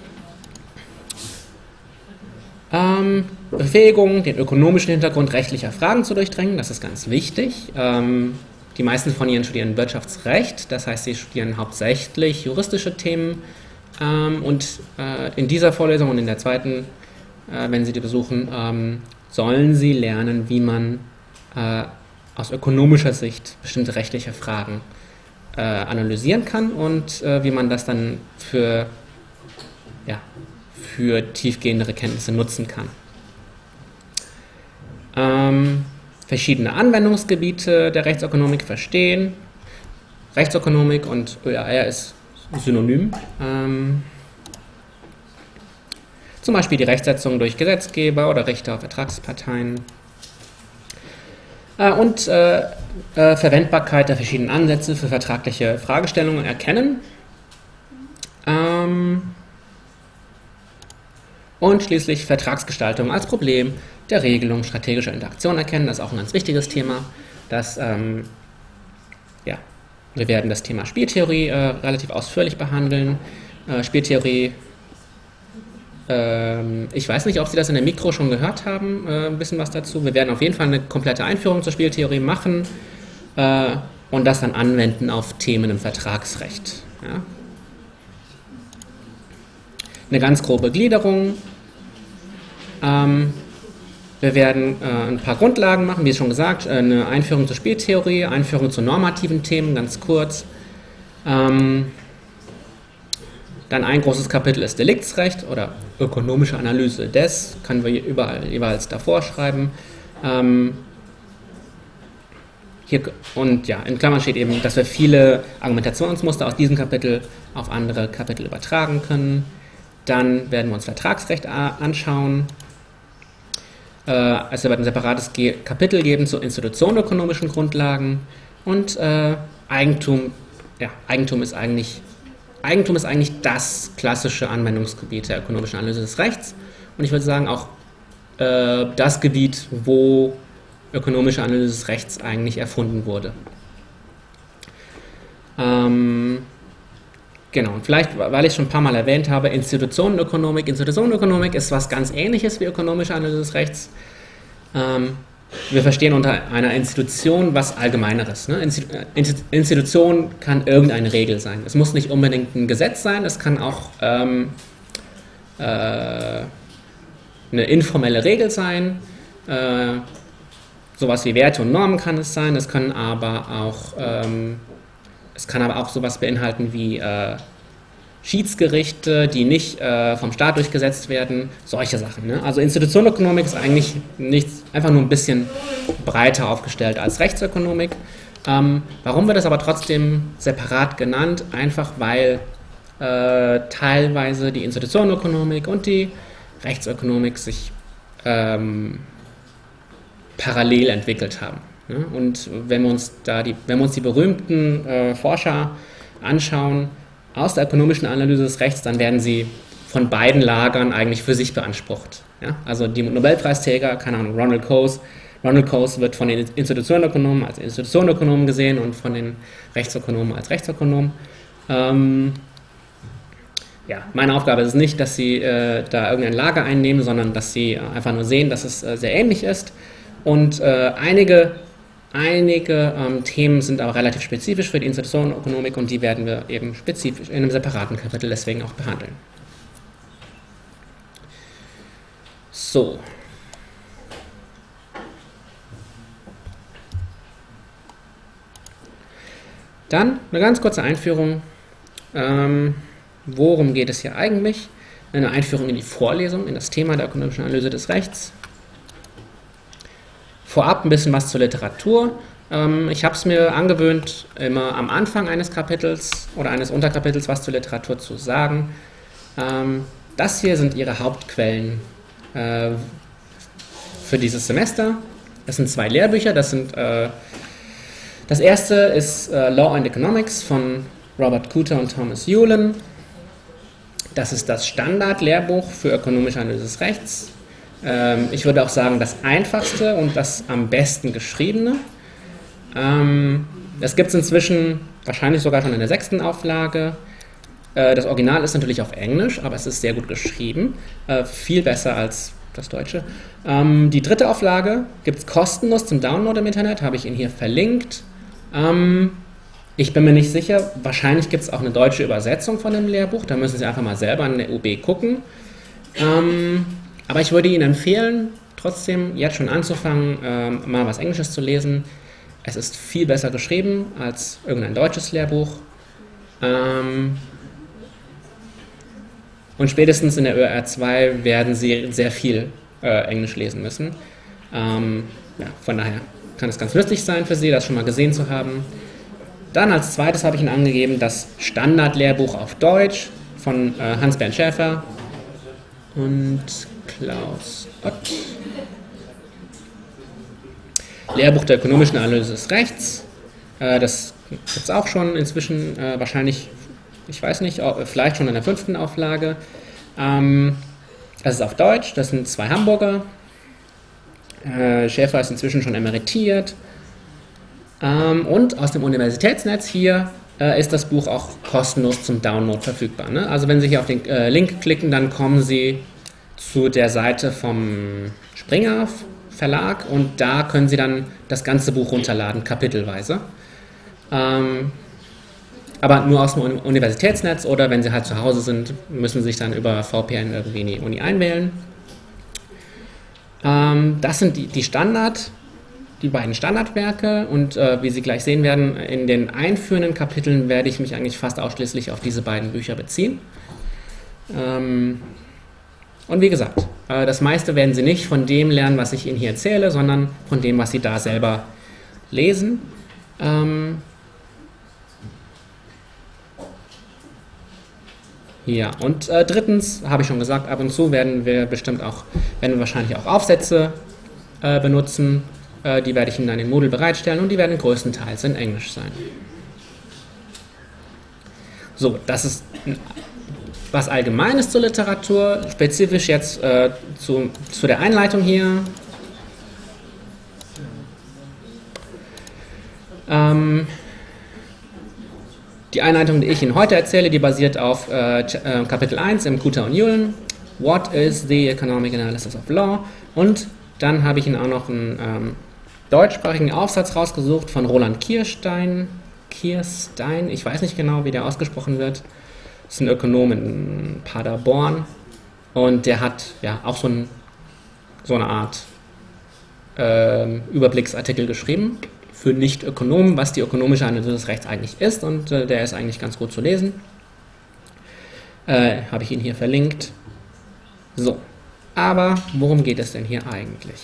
Ähm, Befähigung, den ökonomischen Hintergrund rechtlicher Fragen zu durchdringen, das ist ganz wichtig. Ähm, die meisten von Ihnen studieren Wirtschaftsrecht, das heißt, sie studieren hauptsächlich juristische Themen. Ähm, und äh, in dieser Vorlesung und in der zweiten äh, wenn Sie die besuchen, ähm, sollen Sie lernen, wie man äh, aus ökonomischer Sicht bestimmte rechtliche Fragen äh, analysieren kann und äh, wie man das dann für, ja, für tiefgehendere Kenntnisse nutzen kann. Ähm, verschiedene Anwendungsgebiete der Rechtsökonomik verstehen. Rechtsökonomik und Ö A R ist synonym. Ähm, zum Beispiel die Rechtsetzung durch Gesetzgeber oder Richter, Vertragsparteien. Äh, und äh, äh, Verwendbarkeit der verschiedenen Ansätze für vertragliche Fragestellungen erkennen. Ähm, und schließlich Vertragsgestaltung als Problem der Regelung strategischer Interaktion erkennen. Das ist auch ein ganz wichtiges Thema. Das, ähm, ja, wir werden das Thema Spieltheorie äh, relativ ausführlich behandeln. Äh, Spieltheorie, äh, ich weiß nicht, ob Sie das in der Mikro schon gehört haben, äh, ein bisschen was dazu. Wir werden auf jeden Fall eine komplette Einführung zur Spieltheorie machen äh, und das dann anwenden auf Themen im Vertragsrecht. Ja. Eine ganz grobe Gliederung. Ähm, Wir werden äh, ein paar Grundlagen machen, wie schon gesagt, äh, eine Einführung zur Spieltheorie, Einführung zu normativen Themen, ganz kurz. Ähm, dann ein großes Kapitel ist Deliktsrecht oder ökonomische Analyse des, können wir überall jeweils davor schreiben. Ähm, hier, und ja, in Klammern steht eben, dass wir viele Argumentationsmuster aus diesem Kapitel auf andere Kapitel übertragen können. Dann werden wir uns Vertragsrecht anschauen. Es wird ein separates Kapitel geben zu institutionenökonomischen Grundlagen und äh, Eigentum. Ja, Eigentum ist eigentlich Eigentum ist eigentlich das klassische Anwendungsgebiet der ökonomischen Analyse des Rechts und ich würde sagen auch äh, das Gebiet, wo ökonomische Analyse des Rechts eigentlich erfunden wurde. Ähm, Genau, und vielleicht, weil ich schon ein paar Mal erwähnt habe, Institutionenökonomik. Institutionenökonomik ist was ganz Ähnliches wie ökonomische Analyse des Rechts. Ähm, wir verstehen unter einer Institution was Allgemeineres. Ne? Institution kann irgendeine Regel sein. Es muss nicht unbedingt ein Gesetz sein, es kann auch ähm, äh, eine informelle Regel sein. Äh, sowas wie Werte und Normen kann es sein, es können aber auch... Ähm, Es kann aber auch sowas beinhalten wie äh, Schiedsgerichte, die nicht äh, vom Staat durchgesetzt werden, solche Sachen. Ne? Also Institutionenökonomik ist eigentlich nichts, einfach nur ein bisschen breiter aufgestellt als Rechtsökonomik. Ähm, warum wird das aber trotzdem separat genannt? Einfach weil äh, teilweise die Institutionenökonomik und die Rechtsökonomik sich ähm, parallel entwickelt haben. Ja, und wenn wir uns da die, wenn wir uns die berühmten äh, Forscher anschauen aus der ökonomischen Analyse des Rechts, dann werden sie von beiden Lagern eigentlich für sich beansprucht. Ja? Also die Nobelpreisträger, keine Ahnung, Ronald Coase, Ronald Coase wird von den Institutionenökonomen als Institutionenökonom gesehen und von den Rechtsökonomen als Rechtsökonom. Ähm, ja, meine Aufgabe ist es nicht, dass sie äh, da irgendein Lager einnehmen, sondern dass sie äh, einfach nur sehen, dass es äh, sehr ähnlich ist. Und äh, einige Einige ähm, Themen sind aber relativ spezifisch für die Institutionenökonomik und die werden wir eben spezifisch in einem separaten Kapitel deswegen auch behandeln. So. Dann eine ganz kurze Einführung. Ähm, worum geht es hier eigentlich? Eine Einführung in die Vorlesung, in das Thema der ökonomischen Analyse des Rechts. Vorab ein bisschen was zur Literatur. Ähm, ich habe es mir angewöhnt, immer am Anfang eines Kapitels oder eines Unterkapitels was zur Literatur zu sagen. Ähm, das hier sind Ihre Hauptquellen äh, für dieses Semester. Das sind zwei Lehrbücher. Das, sind, äh, das erste ist äh, Law and Economics von Robert Kuter und Thomas Hewlin. Das ist das Standardlehrbuch für ökonomische Analyse des Rechts. Ich würde auch sagen, das einfachste und das am besten geschriebene. Das gibt es inzwischen wahrscheinlich sogar schon in der sechsten Auflage. Das Original ist natürlich auf Englisch, aber es ist sehr gut geschrieben. Viel besser als das Deutsche. Die dritte Auflage gibt es kostenlos zum Download im Internet, habe ich Ihnen hier verlinkt. Ich bin mir nicht sicher, wahrscheinlich gibt es auch eine deutsche Übersetzung von dem Lehrbuch, da müssen Sie einfach mal selber in der U B gucken. aber ich würde Ihnen empfehlen, trotzdem jetzt schon anzufangen, ähm, mal was Englisches zu lesen. Es ist viel besser geschrieben als irgendein deutsches Lehrbuch. Ähm, und spätestens in der Ö R zwei werden Sie sehr viel äh, Englisch lesen müssen. Ähm, ja, von daher kann es ganz nützlich sein für Sie, das schon mal gesehen zu haben. Dann als zweites habe ich Ihnen angegeben das Standardlehrbuch auf Deutsch von äh, Hans-Bernd Schäfer und Klaus Ott. Lehrbuch der ökonomischen Analyse des Rechts. Äh, das gibt es auch schon inzwischen, äh, wahrscheinlich, ich weiß nicht, vielleicht schon in der fünften Auflage. Ähm, das ist auf Deutsch, das sind zwei Hamburger. Äh, Schäfer ist inzwischen schon emeritiert. Ähm, und aus dem Universitätsnetz hier äh, ist das Buch auch kostenlos zum Download verfügbar. Ne? Also wenn Sie hier auf den äh, Link klicken, dann kommen Sie zu der Seite vom Springer Verlag und da können Sie dann das ganze Buch runterladen, kapitelweise. Ähm, aber nur aus dem Universitätsnetz oder wenn Sie halt zu Hause sind, müssen Sie sich dann über V P N irgendwie in die Uni einwählen. Ähm, das sind die, die Standard, die beiden Standardwerke und äh, wie Sie gleich sehen werden, in den einführenden Kapiteln werde ich mich eigentlich fast ausschließlich auf diese beiden Bücher beziehen. Ähm, und wie gesagt, äh, das meiste werden Sie nicht von dem lernen, was ich Ihnen hier erzähle, sondern von dem, was Sie da selber lesen. Ähm, Ja, und äh, drittens, habe ich schon gesagt, ab und zu werden wir bestimmt auch, werden wir wahrscheinlich auch Aufsätze äh, benutzen. Äh, die werde ich Ihnen dann in Moodle bereitstellen und die werden größtenteils in Englisch sein. So, das ist was Allgemeines zur Literatur, spezifisch jetzt äh, zu, zu der Einleitung hier. Ähm, Die Einleitung, die ich Ihnen heute erzähle, die basiert auf äh, Kapitel eins im Kuter und Newell. What is the Economic Analysis of Law? Und dann habe ich Ihnen auch noch einen ähm, deutschsprachigen Aufsatz rausgesucht von Roland Kirstein. Kirstein, ich weiß nicht genau, wie der ausgesprochen wird. Das ist ein Ökonom in Paderborn. Und der hat ja auch so, ein, so eine Art äh, Überblicksartikel geschrieben für Nicht-Ökonomen, was die ökonomische Analyse des Rechts eigentlich ist, und äh, der ist eigentlich ganz gut zu lesen. Äh, habe ich ihn hier verlinkt. So, aber worum geht es denn hier eigentlich?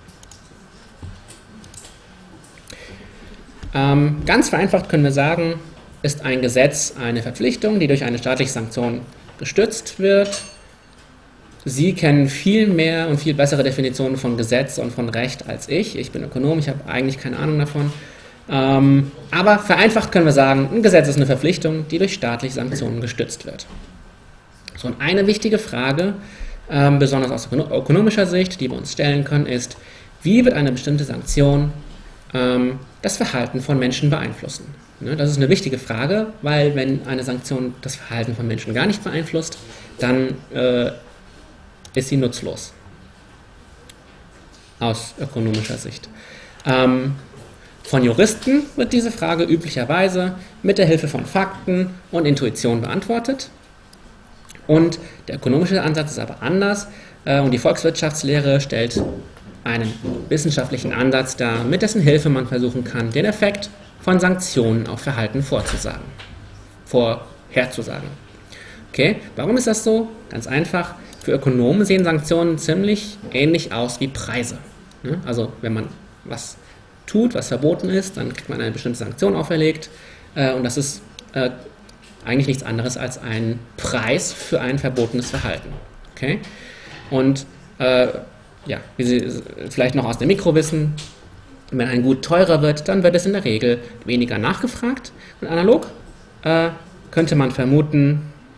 Ähm, ganz vereinfacht können wir sagen, ist ein Gesetz eine Verpflichtung, die durch eine staatliche Sanktion gestützt wird. Sie kennen viel mehr und viel bessere Definitionen von Gesetz und von Recht als ich. Ich bin Ökonom, ich habe eigentlich keine Ahnung davon. Ähm, aber vereinfacht können wir sagen, ein Gesetz ist eine Verpflichtung, die durch staatliche Sanktionen gestützt wird. So, und eine wichtige Frage, ähm, besonders aus ökonomischer Sicht, die wir uns stellen können, ist, wie wird eine bestimmte Sanktion ähm, das Verhalten von Menschen beeinflussen? Ne, das ist eine wichtige Frage, weil wenn eine Sanktion das Verhalten von Menschen gar nicht beeinflusst, dann äh, ist sie nutzlos, aus ökonomischer Sicht. Ähm, von Juristen wird diese Frage üblicherweise mit der Hilfe von Fakten und Intuition beantwortet. Und der ökonomische Ansatz ist aber anders äh, und die Volkswirtschaftslehre stellt einen wissenschaftlichen Ansatz dar, mit dessen Hilfe man versuchen kann, den Effekt von Sanktionen auf Verhalten vorzusagen, vorherzusagen. Okay, warum ist das so? Ganz einfach. Für Ökonomen sehen Sanktionen ziemlich ähnlich aus wie Preise. Also wenn man was tut, was verboten ist, dann kriegt man eine bestimmte Sanktion auferlegt und das ist eigentlich nichts anderes als ein Preis für ein verbotenes Verhalten. Okay? Und äh, ja, wie Sie vielleicht noch aus dem Mikro wissen, wenn ein Gut teurer wird, dann wird es in der Regel weniger nachgefragt. Und analog äh, könnte man vermuten,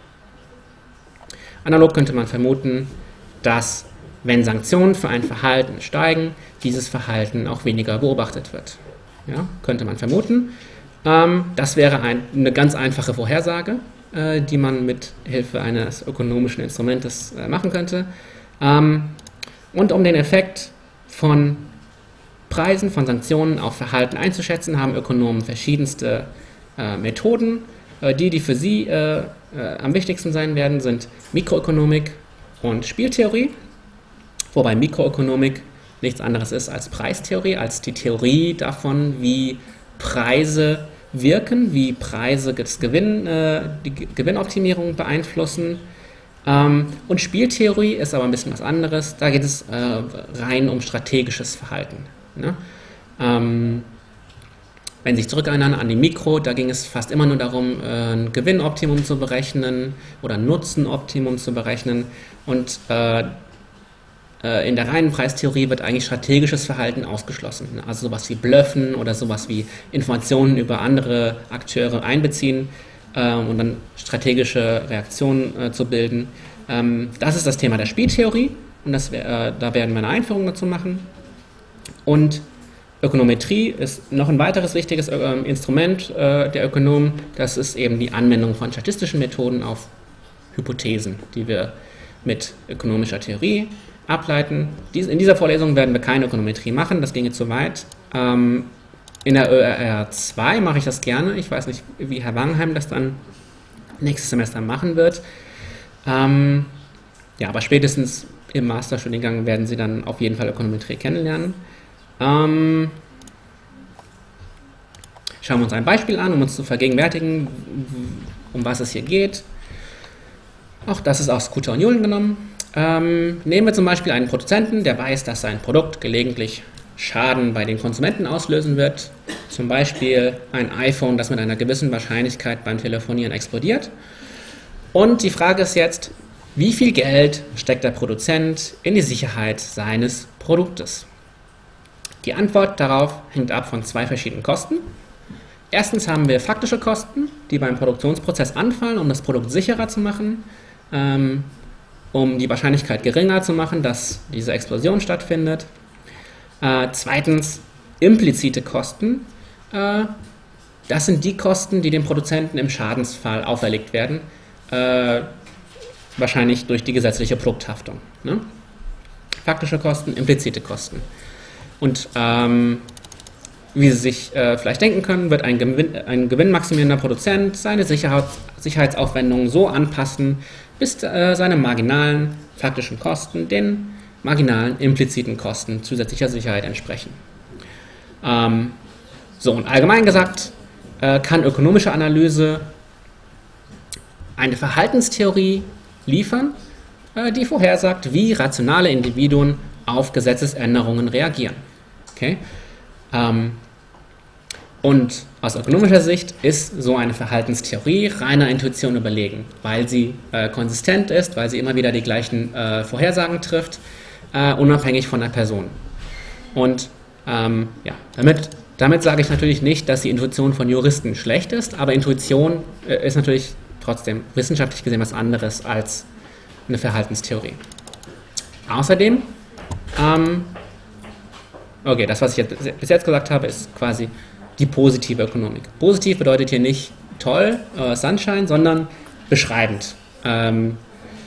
Analog könnte man vermuten, dass, wenn Sanktionen für ein Verhalten steigen, dieses Verhalten auch weniger beobachtet wird. Ja, könnte man vermuten. Ähm, das wäre ein, eine ganz einfache Vorhersage, äh, die man mit Hilfe eines ökonomischen Instrumentes äh, machen könnte. Ähm, und um den Effekt von Preisen, von Sanktionen auf Verhalten einzuschätzen, haben Ökonomen verschiedenste äh, Methoden. Die, die für Sie äh, äh, am wichtigsten sein werden, sind Mikroökonomik und Spieltheorie. wobei Mikroökonomik nichts anderes ist als Preistheorie, als die Theorie davon, wie Preise wirken, wie Preise das Gewinn, äh, die Gewinnoptimierung beeinflussen. Ähm, und Spieltheorie ist aber ein bisschen was anderes. Da geht es äh, rein um strategisches Verhalten. Ne? Ähm, wenn Sie sich zurückerinnern an die Mikro, da ging es fast immer nur darum, äh, ein Gewinnoptimum zu berechnen oder ein Nutzenoptimum zu berechnen. Und äh, äh, in der reinen Preistheorie wird eigentlich strategisches Verhalten ausgeschlossen. Ne? Also sowas wie Bluffen oder sowas wie Informationen über andere Akteure einbeziehen äh, und dann strategische Reaktionen äh, zu bilden. Ähm, das ist das Thema der Spieltheorie und das, äh, da werden wir eine Einführung dazu machen. Und Ökonometrie ist noch ein weiteres wichtiges äh, Instrument äh, der Ökonomen. Das ist eben die Anwendung von statistischen Methoden auf Hypothesen, die wir mit ökonomischer Theorie ableiten. Dies, in dieser Vorlesung werden wir keine Ökonometrie machen, das ginge zu weit. Ähm, in der Ö R R zwei mache ich das gerne. Ich weiß nicht, wie Herr Wangenheim das dann nächstes Semester machen wird. Ähm, ja, aber spätestens im Masterstudiengang werden Sie dann auf jeden Fall Ökonometrie kennenlernen. Ähm, schauen wir uns ein Beispiel an, um uns zu vergegenwärtigen, um was es hier geht. Auch das ist aus Scooter und Julen genommen. Ähm, nehmen wir zum Beispiel einen Produzenten, der weiß, dass sein Produkt gelegentlich Schaden bei den Konsumenten auslösen wird. Zum Beispiel ein iPhone, das mit einer gewissen Wahrscheinlichkeit beim Telefonieren explodiert. Und die Frage ist jetzt, wie viel Geld steckt der Produzent in die Sicherheit seines Produktes? Die Antwort darauf hängt ab von zwei verschiedenen Kosten. Erstens haben wir faktische Kosten, die beim Produktionsprozess anfallen, um das Produkt sicherer zu machen, ähm, um die Wahrscheinlichkeit geringer zu machen, dass diese Explosion stattfindet. Äh, zweitens implizite Kosten. Äh, das sind die Kosten, die dem Produzenten im Schadensfall auferlegt werden, äh, wahrscheinlich durch die gesetzliche Produkthaftung. Ne? Faktische Kosten, implizite Kosten. Und ähm, wie Sie sich äh, vielleicht denken können, wird ein, Gewinn, ein gewinnmaximierender Produzent seine Sicherheits, Sicherheitsaufwendungen so anpassen, bis äh, seine marginalen faktischen Kosten den marginalen impliziten Kosten zusätzlicher Sicherheit entsprechen. Ähm, so, und allgemein gesagt äh, kann ökonomische Analyse eine Verhaltenstheorie liefern, äh, die vorhersagt, wie rationale Individuen auf Gesetzesänderungen reagieren. Okay? Ähm, und aus ökonomischer Sicht ist so eine Verhaltenstheorie reiner Intuition überlegen, weil sie äh, konsistent ist, weil sie immer wieder die gleichen äh, Vorhersagen trifft, äh, unabhängig von der Person. Und ähm, ja, damit, damit sage ich natürlich nicht, dass die Intuition von Juristen schlecht ist, aber Intuition äh, ist natürlich trotzdem wissenschaftlich gesehen was anderes als eine Verhaltenstheorie. Außerdem Ähm, okay, das, was ich jetzt, bis jetzt gesagt habe, ist quasi die positive Ökonomik. Positiv bedeutet hier nicht toll, äh, Sunshine, sondern beschreibend. Ähm,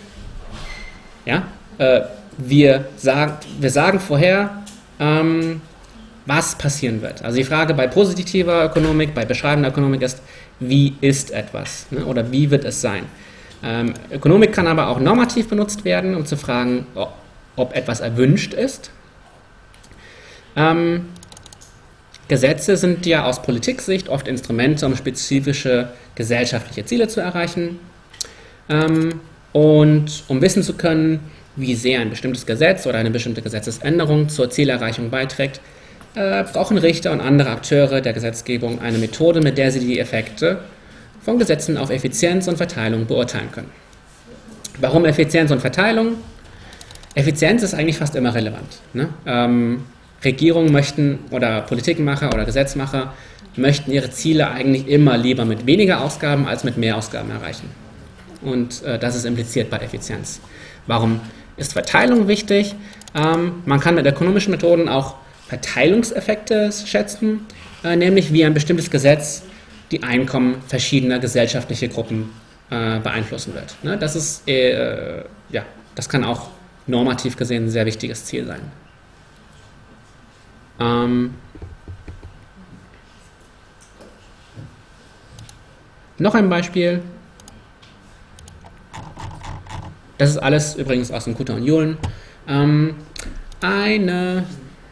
ja, äh, wir, sag, wir sagen vorher, ähm, was passieren wird. Also die Frage bei positiver Ökonomik, bei beschreibender Ökonomik ist, wie ist etwas, ne? Oder wie wird es sein? Ähm, Ökonomik kann aber auch normativ benutzt werden, um zu fragen, oh, ob etwas erwünscht ist. Ähm, Gesetze sind ja aus Politiksicht oft Instrumente, um spezifische gesellschaftliche Ziele zu erreichen. Ähm, und um wissen zu können, wie sehr ein bestimmtes Gesetz oder eine bestimmte Gesetzesänderung zur Zielerreichung beiträgt, äh, brauchen Richter und andere Akteure der Gesetzgebung eine Methode, mit der sie die Effekte von Gesetzen auf Effizienz und Verteilung beurteilen können. Warum Effizienz und Verteilung? Effizienz ist eigentlich fast immer relevant. Ne? Ähm, Regierungen möchten oder Politikmacher oder Gesetzmacher möchten ihre Ziele eigentlich immer lieber mit weniger Ausgaben als mit mehr Ausgaben erreichen. Und äh, das ist impliziert bei Effizienz. Warum ist Verteilung wichtig? Ähm, man kann mit ökonomischen Methoden auch Verteilungseffekte schätzen, äh, nämlich wie ein bestimmtes Gesetz die Einkommen verschiedener gesellschaftlicher Gruppen äh, beeinflussen wird. Ne? Das ist, äh, ja, das kann auch normativ gesehen ein sehr wichtiges Ziel sein. Ähm, noch ein Beispiel. Das ist alles übrigens aus dem Scooter und Julen. Ähm, eine,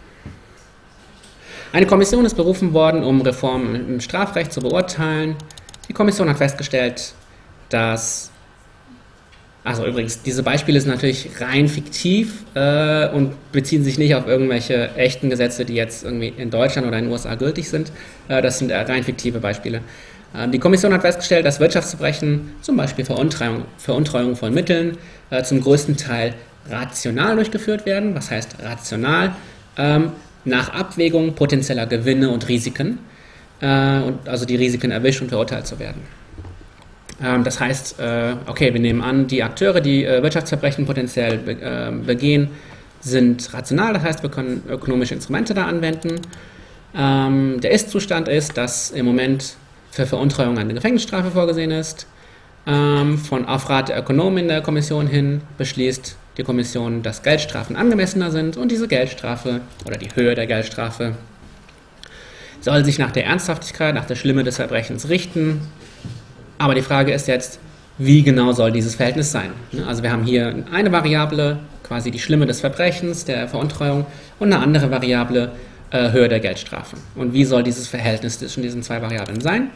eine Kommission ist berufen worden, um Reformen im Strafrecht zu beurteilen. Die Kommission hat festgestellt, dass, also übrigens, diese Beispiele sind natürlich rein fiktiv äh, und beziehen sich nicht auf irgendwelche echten Gesetze, die jetzt irgendwie in Deutschland oder in den U S A gültig sind. Äh, das sind äh, rein fiktive Beispiele. Äh, die Kommission hat festgestellt, dass Wirtschaftsverbrechen, zum Beispiel Veruntreuung, Veruntreuung von Mitteln, äh, zum größten Teil rational durchgeführt werden. Was heißt rational? Ähm, nach Abwägung potenzieller Gewinne und Risiken. Äh, und also die Risiken erwischt und verurteilt zu werden. Das heißt, okay, wir nehmen an, die Akteure, die Wirtschaftsverbrechen potenziell begehen, sind rational, das heißt, wir können ökonomische Instrumente da anwenden. Der Ist-Zustand ist, dass im Moment für Veruntreuung eine Gefängnisstrafe vorgesehen ist. Von auf Rat der Ökonomen in der Kommission hin beschließt die Kommission, dass Geldstrafen angemessener sind und diese Geldstrafe oder die Höhe der Geldstrafe soll sich nach der Ernsthaftigkeit, nach der Schlimme des Verbrechens richten. Aber die Frage ist jetzt, wie genau soll dieses Verhältnis sein? Also wir haben hier eine Variable, quasi die Schlimme des Verbrechens, der Veruntreuung, und eine andere Variable, äh, Höhe der Geldstrafe. Und wie soll dieses Verhältnis zwischen diesen zwei Variablen sein?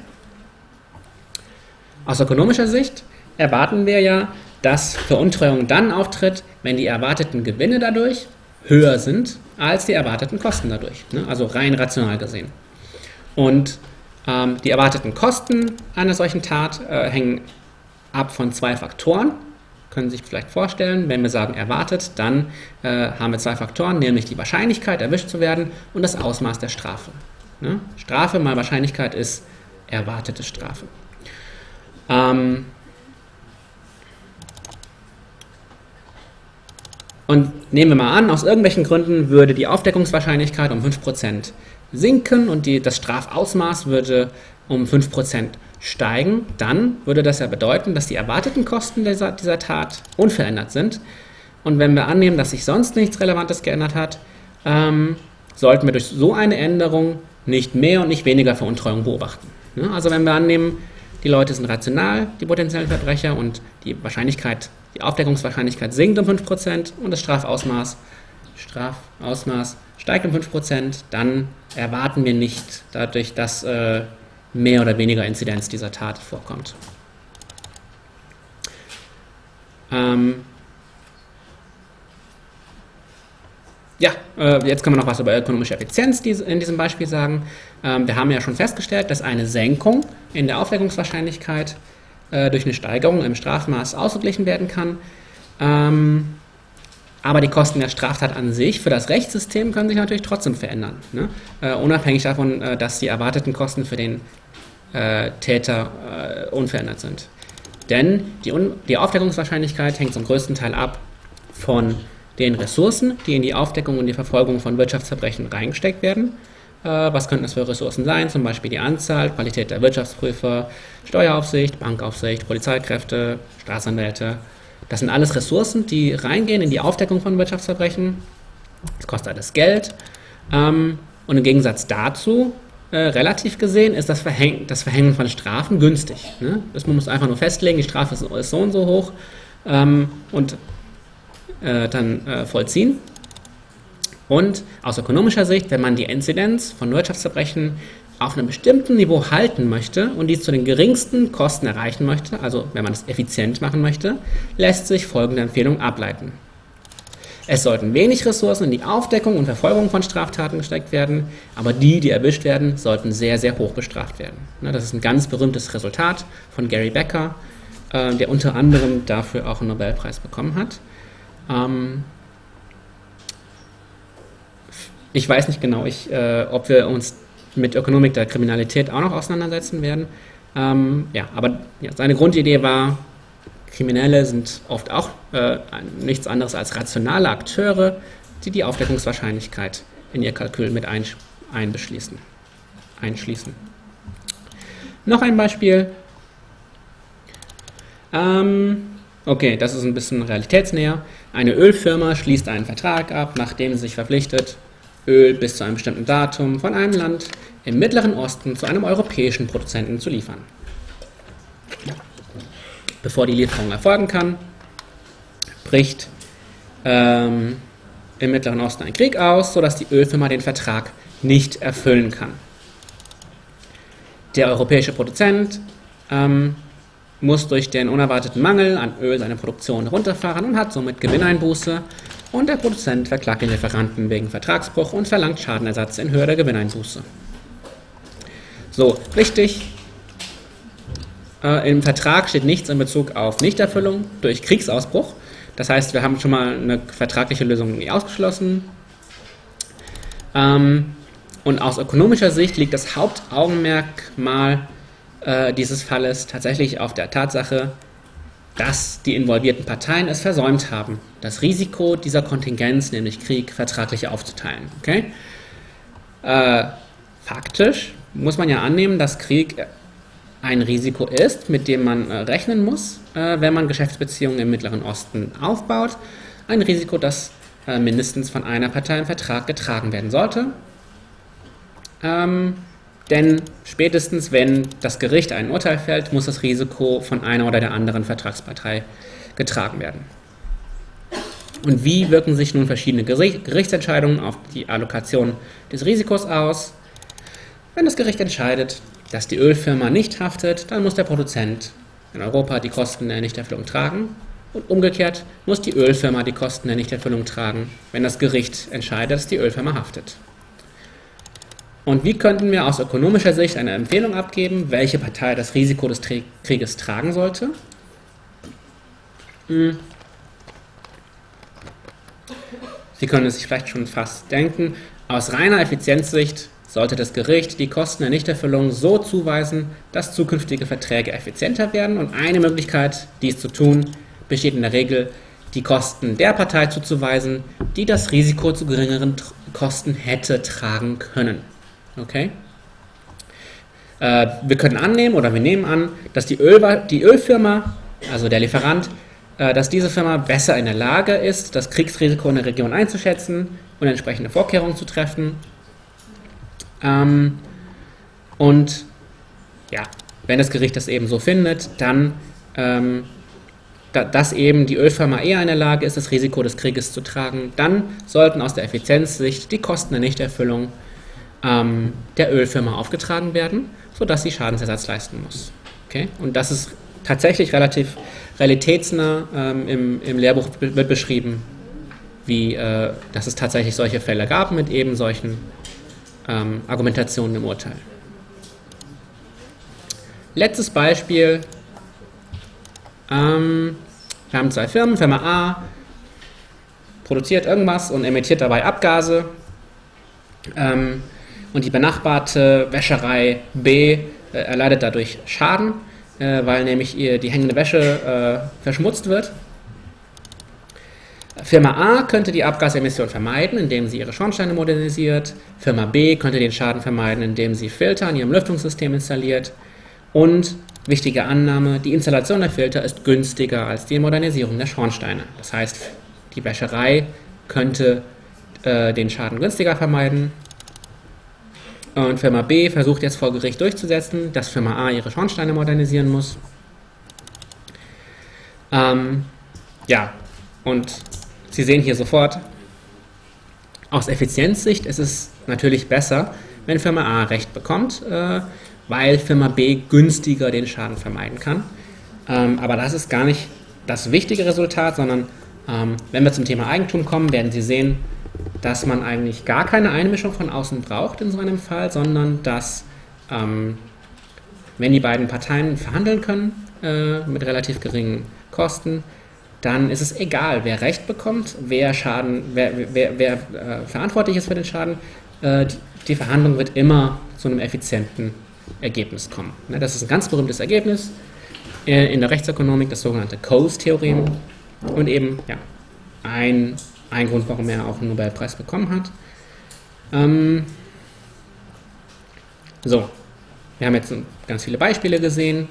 Aus ökonomischer Sicht erwarten wir ja, dass Veruntreuung dann auftritt, wenn die erwarteten Gewinne dadurch höher sind als die erwarteten Kosten dadurch. Also rein rational gesehen. Und Ähm, die erwarteten Kosten einer solchen Tat äh, hängen ab von zwei Faktoren. Können Sie sich vielleicht vorstellen, wenn wir sagen erwartet, dann äh, haben wir zwei Faktoren, nämlich die Wahrscheinlichkeit, erwischt zu werden, und das Ausmaß der Strafe. Ne? Strafe mal Wahrscheinlichkeit ist erwartete Strafe. Ähm und nehmen wir mal an, aus irgendwelchen Gründen würde die Aufdeckungswahrscheinlichkeit um fünf Prozent sinken und die, das Strafausmaß würde um fünf Prozent steigen, dann würde das ja bedeuten, dass die erwarteten Kosten dieser, dieser Tat unverändert sind. Und wenn wir annehmen, dass sich sonst nichts Relevantes geändert hat, ähm, sollten wir durch so eine Änderung nicht mehr und nicht weniger Veruntreuung beobachten. Ja, also wenn wir annehmen, die Leute sind rational, die potenziellen Verbrecher, und die Wahrscheinlichkeit, die Aufdeckungswahrscheinlichkeit sinkt um fünf Prozent und das Strafausmaß, Strafausmaß steigt um fünf Prozent, dann erwarten wir nicht dadurch, dass äh, mehr oder weniger Inzidenz dieser Tat vorkommt. Ähm ja, äh, jetzt kann man noch was über ökonomische Effizienz in diesem Beispiel sagen. Ähm, wir haben ja schon festgestellt, dass eine Senkung in der Aufdeckungswahrscheinlichkeit äh, durch eine Steigerung im Strafmaß ausgeglichen werden kann. Ähm Aber die Kosten der Straftat an sich für das Rechtssystem können sich natürlich trotzdem verändern. Ne? Äh, unabhängig davon, äh, dass die erwarteten Kosten für den äh, Täter äh, unverändert sind. Denn die, Un die Aufdeckungswahrscheinlichkeit hängt zum größten Teil ab von den Ressourcen, die in die Aufdeckung und die Verfolgung von Wirtschaftsverbrechen reingesteckt werden. Äh, was könnten das für Ressourcen sein? Zum Beispiel die Anzahl, Qualität der Wirtschaftsprüfer, Steueraufsicht, Bankaufsicht, Polizeikräfte, Staatsanwälte. Das sind alles Ressourcen, die reingehen in die Aufdeckung von Wirtschaftsverbrechen. Das kostet alles Geld. Ähm, und im Gegensatz dazu, äh, relativ gesehen, ist das, Verhäng das Verhängen von Strafen günstig. Ne? Das, man muss einfach nur festlegen, die Strafe ist, ist so und so hoch ähm, und äh, dann äh, vollziehen. Und aus ökonomischer Sicht, wenn man die Inzidenz von Wirtschaftsverbrechen auf einem bestimmten Niveau halten möchte und dies zu den geringsten Kosten erreichen möchte, also wenn man es effizient machen möchte, lässt sich folgende Empfehlung ableiten. Es sollten wenig Ressourcen in die Aufdeckung und Verfolgung von Straftaten gesteckt werden, aber die, die erwischt werden, sollten sehr, sehr hoch bestraft werden. Das ist ein ganz berühmtes Resultat von Gary Becker, der unter anderem dafür auch einen Nobelpreis bekommen hat. Ich weiß nicht genau, ich, ob wir uns mit Ökonomik der Kriminalität auch noch auseinandersetzen werden. Ähm, ja, aber ja, seine Grundidee war, Kriminelle sind oft auch äh, nichts anderes als rationale Akteure, die die Aufdeckungswahrscheinlichkeit in ihr Kalkül mit einbeschließen, einschließen. Noch ein Beispiel. Ähm, okay, das ist ein bisschen realitätsnäher. Eine Ölfirma schließt einen Vertrag ab, nachdem sie sich verpflichtet, Öl bis zu einem bestimmten Datum von einem Land im Mittleren Osten zu einem europäischen Produzenten zu liefern. Bevor die Lieferung erfolgen kann, bricht ähm, im Mittleren Osten ein Krieg aus, sodass die Ölfirma den Vertrag nicht erfüllen kann. Der europäische Produzent ähm, muss durch den unerwarteten Mangel an Öl seine Produktion runterfahren und hat somit Gewinneinbuße. Und der Produzent verklagt den Lieferanten wegen Vertragsbruch und verlangt Schadenersatz in Höhe der Gewinneinbuße. So, wichtig, äh, im Vertrag steht nichts in Bezug auf Nichterfüllung durch Kriegsausbruch. Das heißt, wir haben schon mal eine vertragliche Lösung ausgeschlossen. Ähm, und aus ökonomischer Sicht liegt das Hauptaugenmerkmal äh, dieses Falles tatsächlich auf der Tatsache, dass die involvierten Parteien es versäumt haben, das Risiko dieser Kontingenz, nämlich Krieg, vertraglich aufzuteilen. Okay? Äh, faktisch muss man ja annehmen, dass Krieg ein Risiko ist, mit dem man äh, rechnen muss, äh, wenn man Geschäftsbeziehungen im Mittleren Osten aufbaut. Ein Risiko, das äh, mindestens von einer Partei im Vertrag getragen werden sollte. Ähm, denn spätestens, wenn das Gericht ein Urteil fällt, muss das Risiko von einer oder der anderen Vertragspartei getragen werden. Und wie wirken sich nun verschiedene Gerichtsentscheidungen auf die Allokation des Risikos aus? Wenn das Gericht entscheidet, dass die Ölfirma nicht haftet, dann muss der Produzent in Europa die Kosten der Nichterfüllung tragen und umgekehrt muss die Ölfirma die Kosten der Nichterfüllung tragen, wenn das Gericht entscheidet, dass die Ölfirma haftet. Und wie könnten wir aus ökonomischer Sicht eine Empfehlung abgeben, welche Partei das Risiko des Krieges tragen sollte? Hm. Sie können es sich vielleicht schon fast denken, aus reiner Effizienzsicht sollte das Gericht die Kosten der Nichterfüllung so zuweisen, dass zukünftige Verträge effizienter werden. Und eine Möglichkeit, dies zu tun, besteht in der Regel, die Kosten der Partei zuzuweisen, die das Risiko zu geringeren Kosten hätte tragen können. Okay? Äh, wir können annehmen oder wir nehmen an, dass die, Öl, die Ölfirma, also der Lieferant, äh, dass diese Firma besser in der Lage ist, das Kriegsrisiko in der Region einzuschätzen und entsprechende Vorkehrungen zu treffen. Ähm, und ja, wenn das Gericht das eben so findet, dann, ähm, da, dass eben die Ölfirma eher in der Lage ist, das Risiko des Krieges zu tragen, dann sollten aus der Effizienzsicht die Kosten der Nichterfüllung ähm, der Ölfirma aufgetragen werden, sodass sie Schadensersatz leisten muss. Okay? Und das ist tatsächlich relativ realitätsnah. Ähm, im, im Lehrbuch wird beschrieben, wie, äh, dass es tatsächlich solche Fälle gab mit eben solchen Ähm, Argumentationen im Urteil. Letztes Beispiel. Ähm, wir haben zwei Firmen. Firma A produziert irgendwas und emittiert dabei Abgase. Ähm, und die benachbarte Wäscherei B äh, erleidet dadurch Schaden, äh, weil nämlich ihr die hängende Wäsche äh, verschmutzt wird. Firma A könnte die Abgasemission vermeiden, indem sie ihre Schornsteine modernisiert. Firma B könnte den Schaden vermeiden, indem sie Filter in ihrem Lüftungssystem installiert. Und, wichtige Annahme, die Installation der Filter ist günstiger als die Modernisierung der Schornsteine. Das heißt, die Wäscherei könnte äh, den Schaden günstiger vermeiden. Und Firma B versucht jetzt vor Gericht durchzusetzen, dass Firma A ihre Schornsteine modernisieren muss. Ähm, ja, und Sie sehen hier sofort, aus Effizienzsicht ist es natürlich besser, wenn Firma A Recht bekommt, äh, weil Firma B günstiger den Schaden vermeiden kann. Ähm, aber das ist gar nicht das wichtige Resultat, sondern ähm, wenn wir zum Thema Eigentum kommen, werden Sie sehen, dass man eigentlich gar keine Einmischung von außen braucht in so einem Fall, sondern dass, ähm, wenn die beiden Parteien verhandeln können äh, mit relativ geringen Kosten, dann ist es egal, wer Recht bekommt, wer, Schaden, wer, wer, wer äh, verantwortlich ist für den Schaden. Äh, die, die Verhandlung wird immer zu einem effizienten Ergebnis kommen. Ne, das ist ein ganz berühmtes Ergebnis äh, in der Rechtsökonomik, das sogenannte Coase-Theorem. Und eben ja, ein, ein Grund, warum er auch einen Nobelpreis bekommen hat. Ähm, so, wir haben jetzt ganz viele Beispiele gesehen.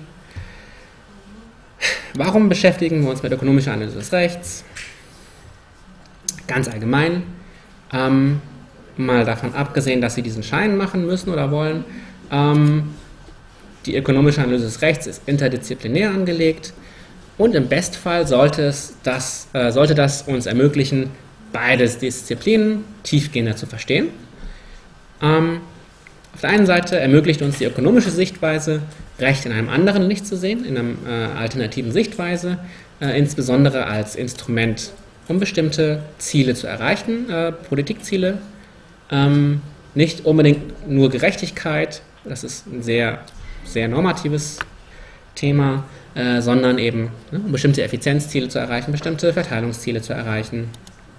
Warum beschäftigen wir uns mit ökonomischer Analyse des Rechts? Ganz allgemein, ähm, mal davon abgesehen, dass Sie diesen Schein machen müssen oder wollen, ähm, die ökonomische Analyse des Rechts ist interdisziplinär angelegt und im Bestfall sollte, es das, äh, sollte das uns ermöglichen, beide Disziplinen tiefgehender zu verstehen. Ähm, auf der einen Seite ermöglicht uns die ökonomische Sichtweise, Recht in einem anderen Licht zu sehen, in einer äh, alternativen Sichtweise, äh, insbesondere als Instrument, um bestimmte Ziele zu erreichen, äh, Politikziele. Ähm, nicht unbedingt nur Gerechtigkeit, das ist ein sehr, sehr normatives Thema, äh, sondern eben, ne, um bestimmte Effizienzziele zu erreichen, bestimmte Verteilungsziele zu erreichen.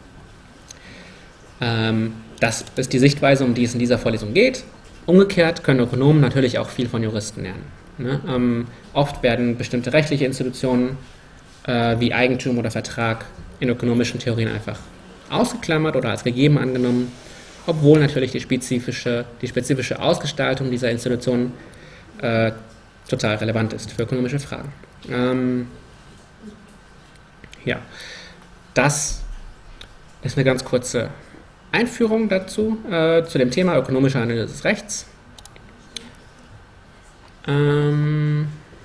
Ähm, das ist die Sichtweise, um die es in dieser Vorlesung geht. Umgekehrt können Ökonomen natürlich auch viel von Juristen lernen. Ne? Ähm, oft werden bestimmte rechtliche Institutionen äh, wie Eigentum oder Vertrag in ökonomischen Theorien einfach ausgeklammert oder als gegeben angenommen, obwohl natürlich die spezifische, die spezifische Ausgestaltung dieser Institutionen äh, total relevant ist für ökonomische Fragen. Ähm, ja, das ist eine ganz kurze Einführung dazu, äh, zu dem Thema ökonomische Analyse des Rechts. Ähm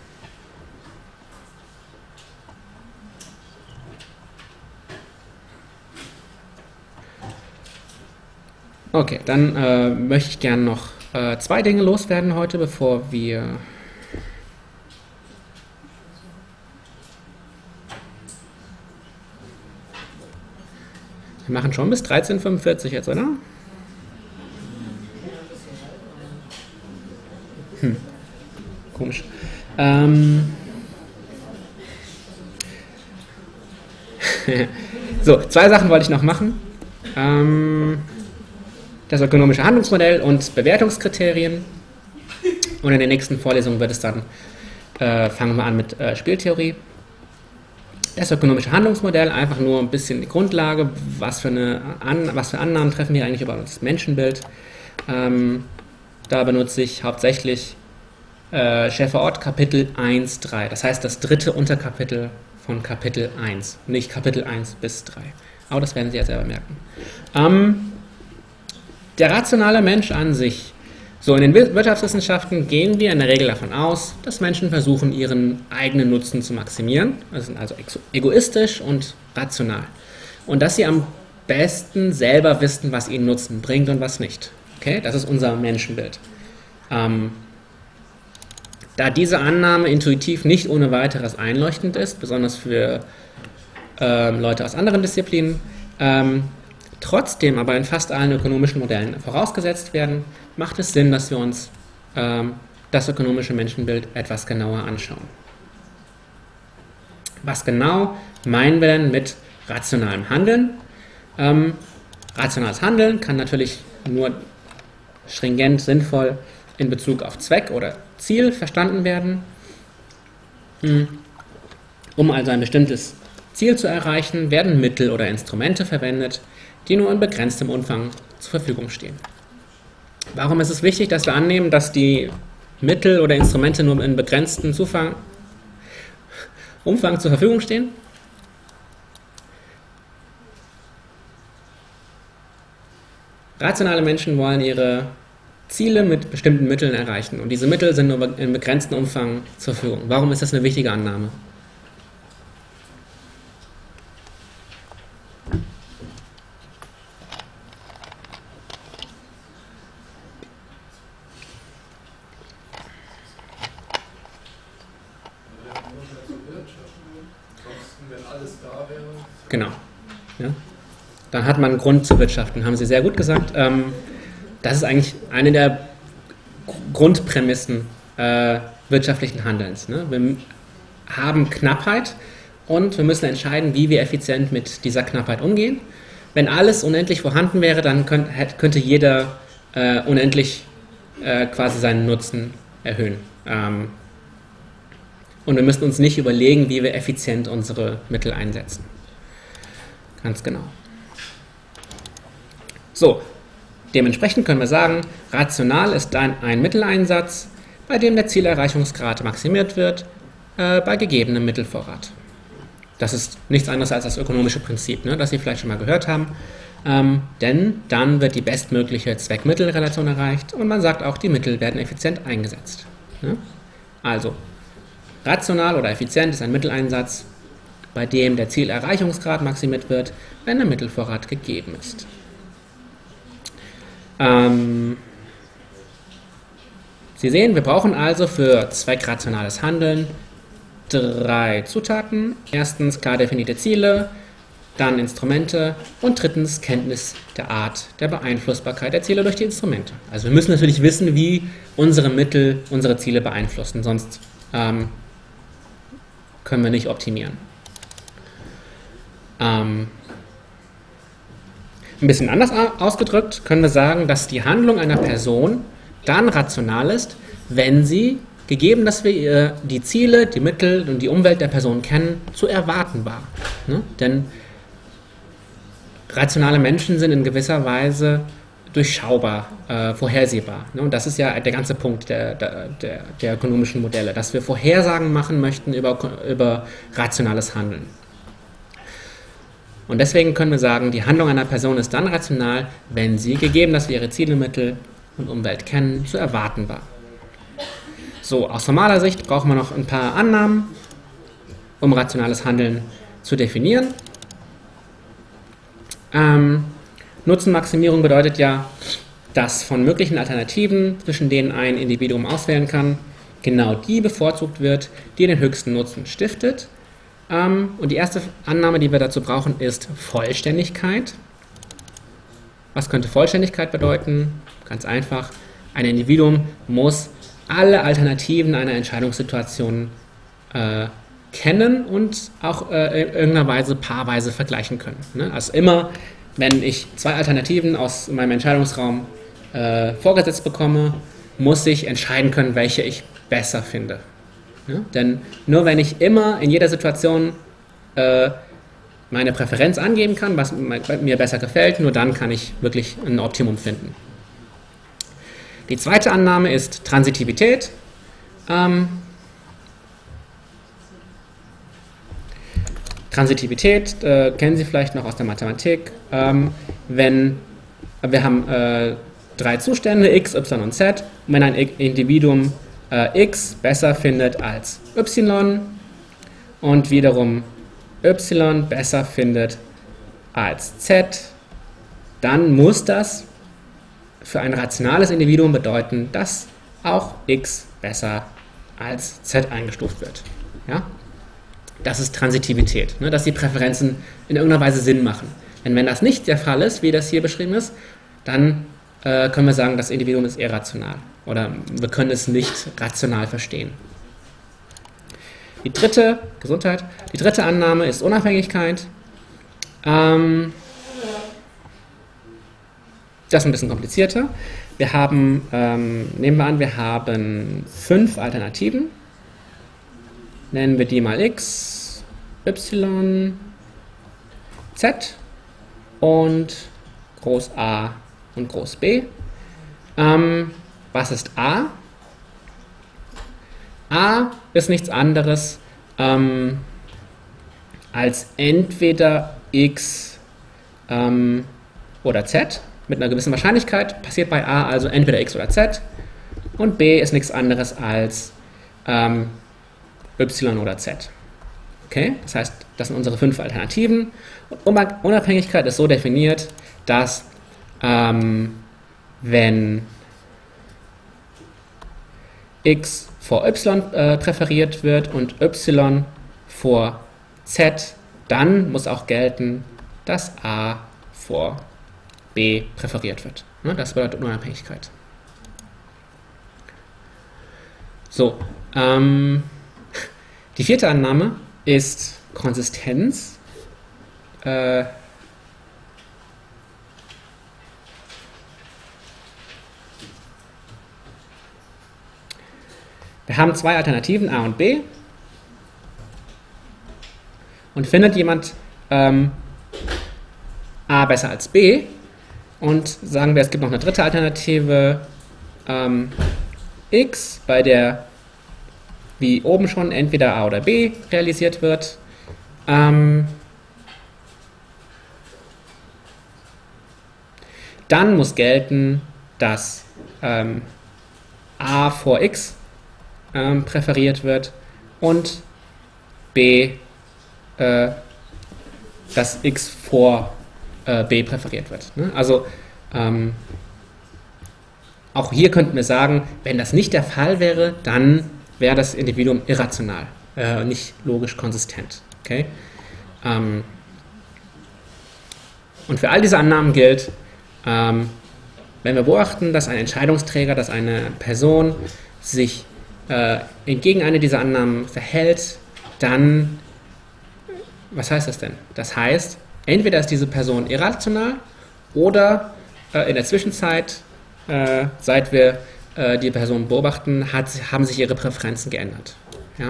okay, dann äh, möchte ich gerne noch äh, zwei Dinge loswerden heute, bevor wir Wir machen schon bis dreizehn Uhr fünfundvierzig jetzt, oder? Hm. Komisch. Ähm. So, zwei Sachen wollte ich noch machen. Ähm, das ökonomische Handlungsmodell und Bewertungskriterien. Und in der nächsten Vorlesung wird es dann, äh, fangen wir an mit äh, Spieltheorie. Das ökonomische Handlungsmodell, einfach nur ein bisschen die Grundlage, was für, eine An was für Annahmen treffen wir eigentlich über das Menschenbild. Ähm, da benutze ich hauptsächlich äh, Schäfer-Ott Kapitel eins Punkt drei, das heißt das dritte Unterkapitel von Kapitel eins, nicht Kapitel eins bis drei. Aber das werden Sie ja selber merken. Ähm, der rationale Mensch an sich. So, in den Wirtschaftswissenschaften gehen wir in der Regel davon aus, dass Menschen versuchen, ihren eigenen Nutzen zu maximieren, also sind also egoistisch und rational. Und dass sie am besten selber wissen, was ihnen Nutzen bringt und was nicht. Okay, das ist unser Menschenbild. Ähm, da diese Annahme intuitiv nicht ohne weiteres einleuchtend ist, besonders für ähm, Leute aus anderen Disziplinen, ähm, trotzdem aber in fast allen ökonomischen Modellen vorausgesetzt werden, macht es Sinn, dass wir uns ähm, das ökonomische Menschenbild etwas genauer anschauen. Was genau meinen wir denn mit rationalem Handeln? Ähm, rationales Handeln kann natürlich nur stringent sinnvoll in Bezug auf Zweck oder Ziel verstanden werden. Um also ein bestimmtes Ziel zu erreichen, werden Mittel oder Instrumente verwendet, die nur in begrenztem Umfang zur Verfügung stehen. Warum ist es wichtig, dass wir annehmen, dass die Mittel oder Instrumente nur in begrenztem Zufang, Umfang zur Verfügung stehen? Rationale Menschen wollen ihre Ziele mit bestimmten Mitteln erreichen und diese Mittel sind nur in begrenztem Umfang zur Verfügung. Warum ist das eine wichtige Annahme? Genau. Ja. Dann hat man einen Grund zu wirtschaften, haben Sie sehr gut gesagt. Ähm, das ist eigentlich eine der Grundprämissen äh, wirtschaftlichen Handelns. Ne? Wir haben Knappheit und wir müssen entscheiden, wie wir effizient mit dieser Knappheit umgehen. Wenn alles unendlich vorhanden wäre, dann könnt, könnte jeder äh, unendlich äh, quasi seinen Nutzen erhöhen. Ähm, und wir müssen uns nicht überlegen, wie wir effizient unsere Mittel einsetzen. Ganz genau. So, dementsprechend können wir sagen, rational ist ein, ein Mitteleinsatz, bei dem der Zielerreichungsgrad maximiert wird, äh, bei gegebenem Mittelvorrat. Das ist nichts anderes als das ökonomische Prinzip, ne, das Sie vielleicht schon mal gehört haben. Ähm, denn dann wird die bestmögliche Zweck-Mittel-Relation erreicht und man sagt auch, die Mittel werden effizient eingesetzt. Ne? Also, rational oder effizient ist ein Mitteleinsatz, bei dem der Zielerreichungsgrad maximiert wird, wenn der Mittelvorrat gegeben ist. Ähm, Sie sehen, wir brauchen also für zweckrationales Handeln drei Zutaten. Erstens klar definierte Ziele, dann Instrumente und drittens Kenntnis der Art der Beeinflussbarkeit der Ziele durch die Instrumente. Also wir müssen natürlich wissen, wie unsere Mittel unsere Ziele beeinflussen, sonst ähm, können wir nicht optimieren. Ähm, ein bisschen anders ausgedrückt können wir sagen, dass die Handlung einer Person dann rational ist, wenn sie, gegeben, dass wir die Ziele, die Mittel und die Umwelt der Person kennen, zu erwarten war. Ne? Denn rationale Menschen sind in gewisser Weise durchschaubar, äh, vorhersehbar. Ne? Und das ist ja der ganze Punkt der, der, der, der ökonomischen Modelle, dass wir Vorhersagen machen möchten über, über rationales Handeln. Und deswegen können wir sagen, die Handlung einer Person ist dann rational, wenn sie, gegeben, dass wir ihre Ziele, Mittel und Umwelt kennen, zu erwarten war. So, aus formaler Sicht brauchen wir noch ein paar Annahmen, um rationales Handeln zu definieren. Ähm, Nutzenmaximierung bedeutet ja, dass von möglichen Alternativen, zwischen denen ein Individuum auswählen kann, genau die bevorzugt wird, die den höchsten Nutzen stiftet. Ähm, und die erste Annahme, die wir dazu brauchen, ist Vollständigkeit. Was könnte Vollständigkeit bedeuten? Ganz einfach, ein Individuum muss alle Alternativen einer Entscheidungssituation äh, kennen und auch äh, in irgendeiner Weise paarweise vergleichen können. Ne? Also immer, wenn ich zwei Alternativen aus meinem Entscheidungsraum äh, vorgesetzt bekomme, muss ich entscheiden können, welche ich besser finde. Ne? Denn nur wenn ich immer in jeder Situation äh, meine Präferenz angeben kann, was mir besser gefällt, nur dann kann ich wirklich ein Optimum finden. Die zweite Annahme ist Transitivität. Ähm, Transitivität äh, kennen Sie vielleicht noch aus der Mathematik. Ähm, wenn wir haben äh, drei Zustände, x, y und z. Und wenn ein Individuum äh, x besser findet als y und wiederum y besser findet als z, dann muss das für ein rationales Individuum bedeuten, dass auch x besser als z eingestuft wird. Ja? Das ist Transitivität, ne? Dass die Präferenzen in irgendeiner Weise Sinn machen. Denn wenn das nicht der Fall ist, wie das hier beschrieben ist, dann äh, können wir sagen, das Individuum ist irrational. Oder wir können es nicht rational verstehen. Die dritte, Gesundheit, die dritte Annahme ist Unabhängigkeit. Ähm, Das ist ein bisschen komplizierter. Wir haben, ähm, nehmen wir an, wir haben fünf Alternativen. Nennen wir die mal x, y, z und groß A und groß B. Ähm, was ist A? A ist nichts anderes ähm, als entweder x ähm, oder z. Mit einer gewissen Wahrscheinlichkeit passiert bei A also entweder x oder z. Und B ist nichts anderes als ähm, y oder z. Okay? Das heißt, das sind unsere fünf Alternativen. Und Unabhängigkeit ist so definiert, dass ähm, wenn x vor y äh, präferiert wird und y vor z, dann muss auch gelten, dass A vor B präferiert wird. Ne? Das bedeutet Unabhängigkeit. So, ähm, die vierte Annahme ist Konsistenz. Äh, wir haben zwei Alternativen, A und B. Und findet jemand ähm, A besser als B, und sagen wir, es gibt noch eine dritte Alternative, ähm, x, bei der, wie oben schon, entweder A oder B realisiert wird. Ähm, dann muss gelten, dass ähm, A vor x ähm, präferiert wird und B äh, dass x vor äh, b präferiert wird. Ne? Also ähm, auch hier könnten wir sagen, wenn das nicht der Fall wäre, dann wäre das Individuum irrational, äh, nicht logisch konsistent. Okay? Ähm, und für all diese Annahmen gilt, ähm, wenn wir beobachten, dass ein Entscheidungsträger, dass eine Person sich äh, entgegen einer dieser Annahmen verhält, dann, was heißt das denn? Das heißt, entweder ist diese Person irrational oder äh, in der Zwischenzeit, äh, seit wir äh, die Person beobachten, hat, haben sich ihre Präferenzen geändert. Ja?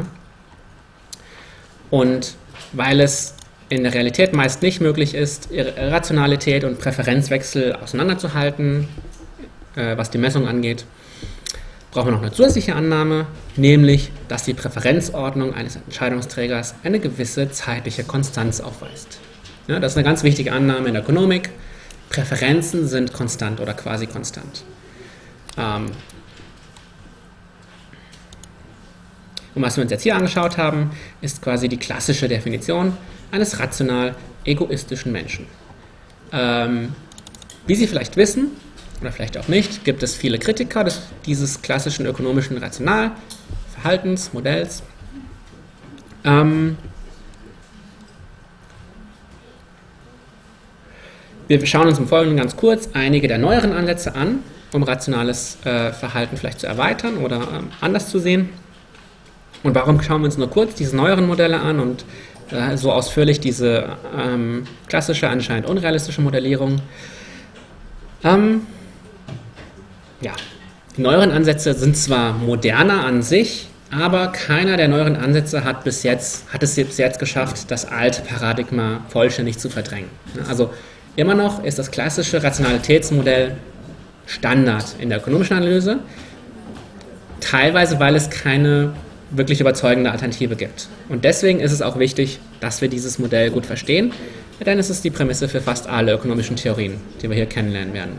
Und weil es in der Realität meist nicht möglich ist, Rationalität und Präferenzwechsel auseinanderzuhalten, äh, was die Messung angeht, brauchen wir noch eine zusätzliche Annahme, nämlich, dass die Präferenzordnung eines Entscheidungsträgers eine gewisse zeitliche Konstanz aufweist. Ja, das ist eine ganz wichtige Annahme in der Ökonomik. Präferenzen sind konstant oder quasi konstant. Ähm, und was wir uns jetzt hier angeschaut haben, ist quasi die klassische Definition eines rational egoistischen Menschen. Ähm, wie Sie vielleicht wissen, oder vielleicht auch nicht, gibt es viele Kritiker des, dieses klassischen ökonomischen Rationalverhaltensmodells. Ähm, wir schauen uns im Folgenden ganz kurz einige der neueren Ansätze an, um rationales äh, Verhalten vielleicht zu erweitern oder ähm, anders zu sehen. Und warum schauen wir uns nur kurz diese neueren Modelle an und äh, so ausführlich diese ähm, klassische, anscheinend unrealistische Modellierung? Ähm, ja, die neueren Ansätze sind zwar moderner an sich, aber keiner der neueren Ansätze hat, bis jetzt, hat es bis jetzt geschafft, das alte Paradigma vollständig zu verdrängen. Also immer noch ist das klassische Rationalitätsmodell Standard in der ökonomischen Analyse, teilweise weil es keine wirklich überzeugende Alternative gibt. Und deswegen ist es auch wichtig, dass wir dieses Modell gut verstehen, denn es ist die Prämisse für fast alle ökonomischen Theorien, die wir hier kennenlernen werden.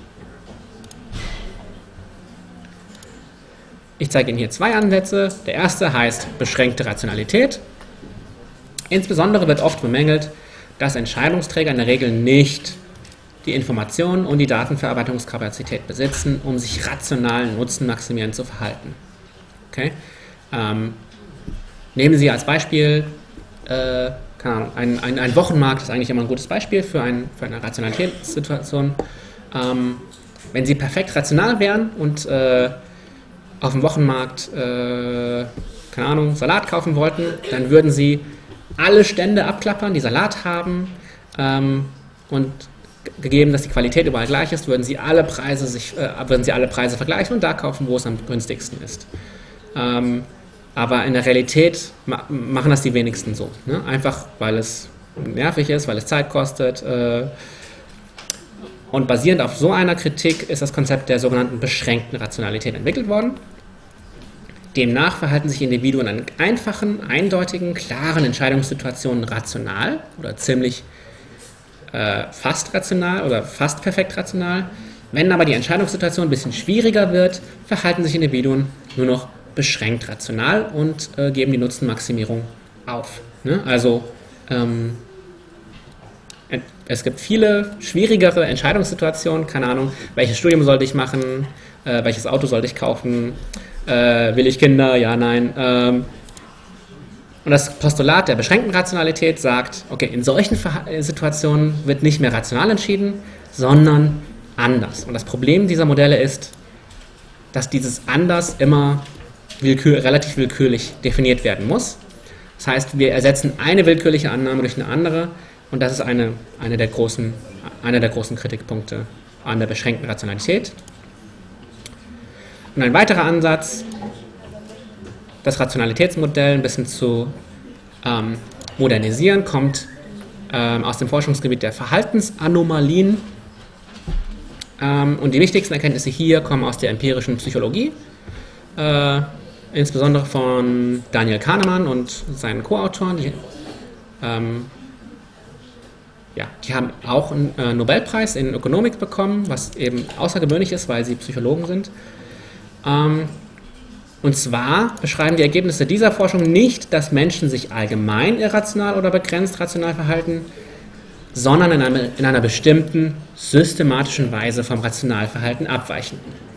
Ich zeige Ihnen hier zwei Ansätze. Der erste heißt beschränkte Rationalität. Insbesondere wird oft bemängelt, dass Entscheidungsträger in der Regel nicht die Informationen und die Datenverarbeitungskapazität besitzen, um sich rational nutzenmaximierend zu verhalten. Okay? Ähm, nehmen Sie als Beispiel, äh, keine Ahnung, ein, ein, ein Wochenmarkt ist eigentlich immer ein gutes Beispiel für, ein, für eine Rationalitätssituation. Ähm, wenn Sie perfekt rational wären und äh, auf dem Wochenmarkt, äh, keine Ahnung, Salat kaufen wollten, dann würden Sie alle Stände abklappern, die Salat haben, ähm, und gegeben, dass die Qualität überall gleich ist, würden Sie alle Preise, sich, äh, würden Sie alle Preise vergleichen und da kaufen, wo es am günstigsten ist. Ähm, aber in der Realität ma machen das die wenigsten so. Ne? Einfach, weil es nervig ist, weil es Zeit kostet. Äh, und basierend auf so einer Kritik ist das Konzept der sogenannten beschränkten Rationalität entwickelt worden. Demnach verhalten sich Individuen in einfachen, eindeutigen, klaren Entscheidungssituationen rational oder ziemlich äh, fast rational oder fast perfekt rational. Wenn aber die Entscheidungssituation ein bisschen schwieriger wird, verhalten sich Individuen nur noch beschränkt rational und äh, geben die Nutzenmaximierung auf. Ne? Also ähm, es gibt viele schwierigere Entscheidungssituationen, keine Ahnung, welches Studium sollte ich machen, äh, welches Auto sollte ich kaufen, äh, will ich Kinder, ja, nein. Ähm, und das Postulat der beschränkten Rationalität sagt, okay, in solchen Verha- Situationen wird nicht mehr rational entschieden, sondern anders. Und das Problem dieser Modelle ist, dass dieses anders immer willkür- relativ willkürlich definiert werden muss. Das heißt, wir ersetzen eine willkürliche Annahme durch eine andere und das ist eine, eine der großen, einer der großen Kritikpunkte an der beschränkten Rationalität. Und ein weiterer Ansatz, das Rationalitätsmodell ein bisschen zu ähm, modernisieren, kommt ähm, aus dem Forschungsgebiet der Verhaltensanomalien. Ähm, und die wichtigsten Erkenntnisse hier kommen aus der empirischen Psychologie, äh, insbesondere von Daniel Kahnemann und seinen Co-Autoren. Die, ähm, ja, die haben auch einen äh, Nobelpreis in Ökonomik bekommen, was eben außergewöhnlich ist, weil sie Psychologen sind. Ähm, Und zwar beschreiben die Ergebnisse dieser Forschung nicht, dass Menschen sich allgemein irrational oder begrenzt rational verhalten, sondern in einer, in einer bestimmten systematischen Weise vom Rationalverhalten abweichen.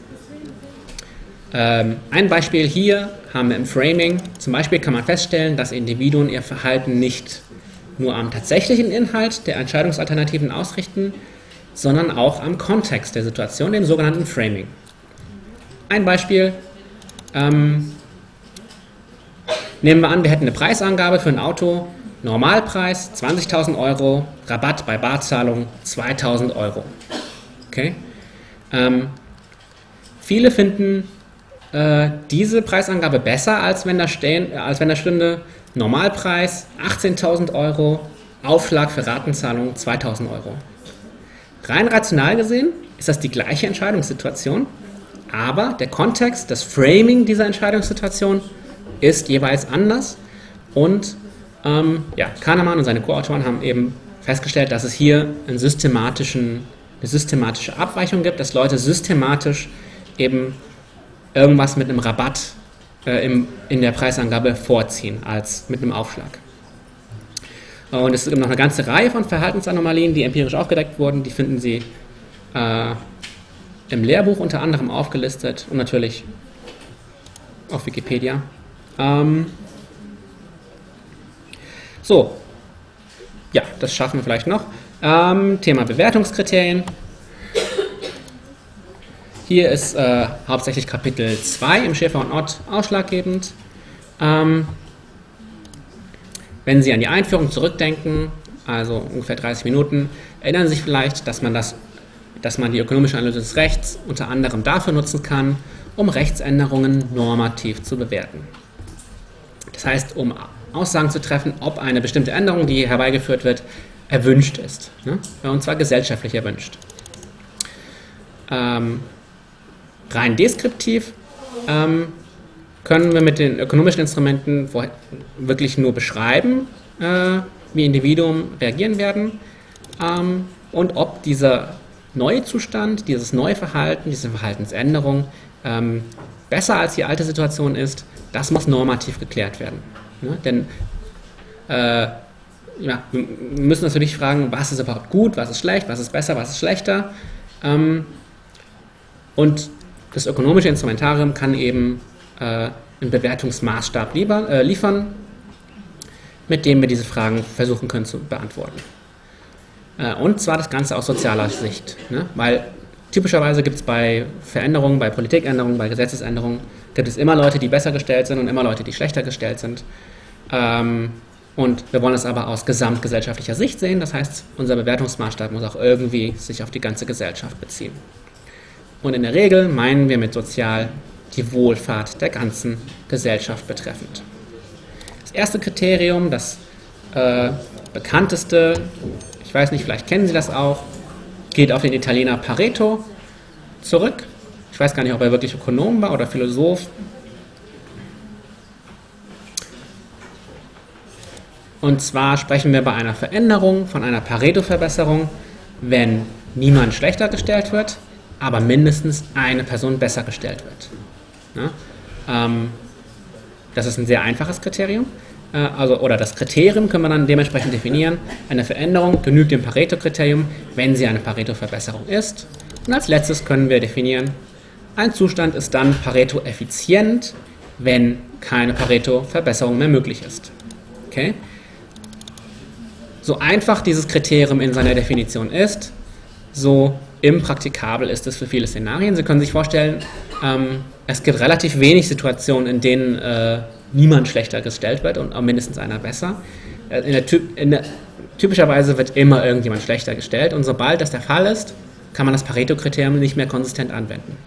Ähm, ein Beispiel hier haben wir im Framing. Zum Beispiel kann man feststellen, dass Individuen ihr Verhalten nicht nur am tatsächlichen Inhalt der Entscheidungsalternativen ausrichten, sondern auch am Kontext der Situation, dem sogenannten Framing. Ein Beispiel. Ähm, nehmen wir an, wir hätten eine Preisangabe für ein Auto. Normalpreis zwanzigtausend Euro, Rabatt bei Barzahlung zweitausend Euro. Okay? Ähm, viele finden äh, diese Preisangabe besser, als wenn da, stehen, als wenn da stünde Normalpreis achtzehntausend Euro, Aufschlag für Ratenzahlung zweitausend Euro. Rein rational gesehen ist das die gleiche Entscheidungssituation, aber der Kontext, das Framing dieser Entscheidungssituation ist jeweils anders und Ähm, ja, Kahneman und seine Co-Autoren haben eben festgestellt, dass es hier einen systematischen, eine systematische Abweichung gibt, dass Leute systematisch eben irgendwas mit einem Rabatt äh, im, in der Preisangabe vorziehen als mit einem Aufschlag. Und es gibt noch eine ganze Reihe von Verhaltensanomalien, die empirisch aufgedeckt wurden. Die finden Sie äh, im Lehrbuch unter anderem aufgelistet und natürlich auf Wikipedia. Ähm, So, ja, das schaffen wir vielleicht noch. Ähm, Thema Bewertungskriterien. Hier ist äh, hauptsächlich Kapitel zwei im Schäfer und Ott ausschlaggebend. Ähm, wenn Sie an die Einführung zurückdenken, also ungefähr dreißig Minuten, erinnern Sie sich vielleicht, dass man, das, dass man die ökonomische Analyse des Rechts unter anderem dafür nutzen kann, um Rechtsänderungen normativ zu bewerten. Das heißt, um Aussagen zu treffen, ob eine bestimmte Änderung, die herbeigeführt wird, erwünscht ist. Ne? Und zwar gesellschaftlich erwünscht. Ähm, rein deskriptiv ähm, können wir mit den ökonomischen Instrumenten wirklich nur beschreiben, äh, wie Individuen reagieren werden ähm, und ob dieser neue Zustand, dieses neue Verhalten, diese Verhaltensänderung ähm, besser als die alte Situation ist, das muss normativ geklärt werden. Ja, denn äh, ja, wir müssen uns natürlich fragen, was ist überhaupt gut, was ist schlecht, was ist besser, was ist schlechter. Ähm, und das ökonomische Instrumentarium kann eben äh, einen Bewertungsmaßstab lieber, äh, liefern, mit dem wir diese Fragen versuchen können zu beantworten. Äh, und zwar das Ganze aus sozialer Sicht. Ne? Weil typischerweise gibt es bei Veränderungen, bei Politikänderungen, bei Gesetzesänderungen, gibt es immer Leute, die besser gestellt sind und immer Leute, die schlechter gestellt sind. Ähm, und wir wollen es aber aus gesamtgesellschaftlicher Sicht sehen. Das heißt, unser Bewertungsmaßstab muss auch irgendwie sich auf die ganze Gesellschaft beziehen. Und in der Regel meinen wir mit sozial die Wohlfahrt der ganzen Gesellschaft betreffend. Das erste Kriterium, das äh, bekannteste, ich weiß nicht, vielleicht kennen Sie das auch, geht auf den Italiener Pareto zurück. Ich weiß gar nicht, ob er wirklich Ökonom war oder Philosoph. Und zwar sprechen wir bei einer Veränderung von einer Pareto-Verbesserung, wenn niemand schlechter gestellt wird, aber mindestens eine Person besser gestellt wird. Ja? Ähm, das ist ein sehr einfaches Kriterium. Äh, also, oder das Kriterium können wir dann dementsprechend definieren. Eine Veränderung genügt dem Pareto-Kriterium, wenn sie eine Pareto-Verbesserung ist. Und als letztes können wir definieren, ein Zustand ist dann Pareto-effizient, wenn keine Pareto-Verbesserung mehr möglich ist. Okay? So einfach dieses Kriterium in seiner Definition ist, so impraktikabel ist es für viele Szenarien. Sie können sich vorstellen, ähm, es gibt relativ wenig Situationen, in denen äh, niemand schlechter gestellt wird und auch mindestens einer besser. Äh, in der Typ, in der, typischerweise wird immer irgendjemand schlechter gestellt und sobald das der Fall ist, kann man das Pareto-Kriterium nicht mehr konsistent anwenden.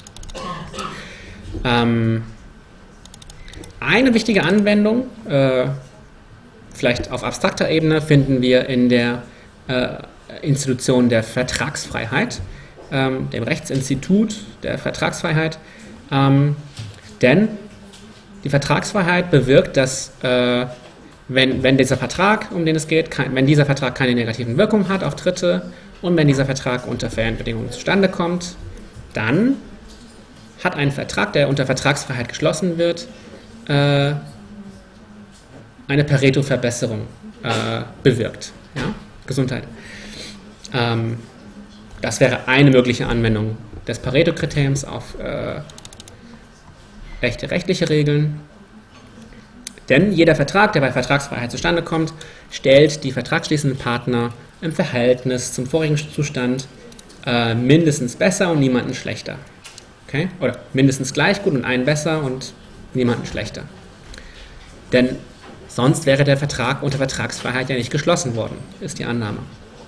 Ähm, eine wichtige Anwendung, äh, vielleicht auf abstrakter Ebene, finden wir in der äh, Institution der Vertragsfreiheit, ähm, dem Rechtsinstitut der Vertragsfreiheit. Ähm, denn die Vertragsfreiheit bewirkt, dass äh, wenn, wenn dieser Vertrag, um den es geht, kein, wenn dieser Vertrag keine negativen Wirkungen hat auf Dritte und wenn dieser Vertrag unter fairen Bedingungen zustande kommt, dann hat einen Vertrag, der unter Vertragsfreiheit geschlossen wird, äh, eine Pareto-Verbesserung äh, bewirkt. Ja? Gesundheit. Ähm, das wäre eine mögliche Anwendung des Pareto-Kriteriums auf äh, echte rechtliche Regeln. Denn jeder Vertrag, der bei Vertragsfreiheit zustande kommt, stellt die vertragsschließenden Partner im Verhältnis zum vorigen Zustand äh, mindestens besser und niemanden schlechter. Okay? Oder mindestens gleich gut und einen besser und niemanden schlechter. Denn sonst wäre der Vertrag unter Vertragsfreiheit ja nicht geschlossen worden, ist die Annahme.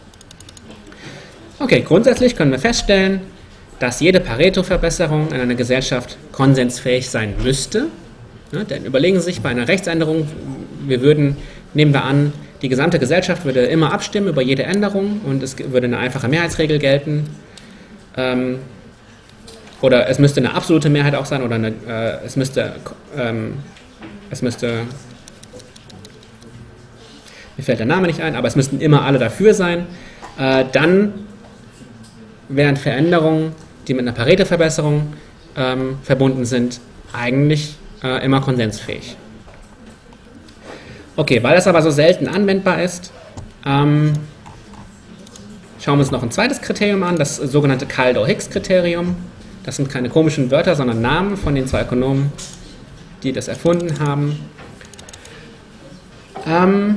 Okay, grundsätzlich können wir feststellen, dass jede Pareto-Verbesserung in einer Gesellschaft konsensfähig sein müsste. Ja, denn überlegen Sie sich bei einer Rechtsänderung, wir würden, nehmen wir an, die gesamte Gesellschaft würde immer abstimmen über jede Änderung und es würde eine einfache Mehrheitsregel gelten. Ähm, oder es müsste eine absolute Mehrheit auch sein, oder eine, äh, es müsste, ähm, es müsste, mir fällt der Name nicht ein, aber es müssten immer alle dafür sein. Äh, dann wären Veränderungen, die mit einer Pareto-Verbesserung ähm, verbunden sind, eigentlich äh, immer konsensfähig. Okay, weil das aber so selten anwendbar ist, ähm, schauen wir uns noch ein zweites Kriterium an, das sogenannte Kaldor-Hicks-Kriterium. Das sind keine komischen Wörter, sondern Namen von den zwei Ökonomen, die das erfunden haben. Ähm,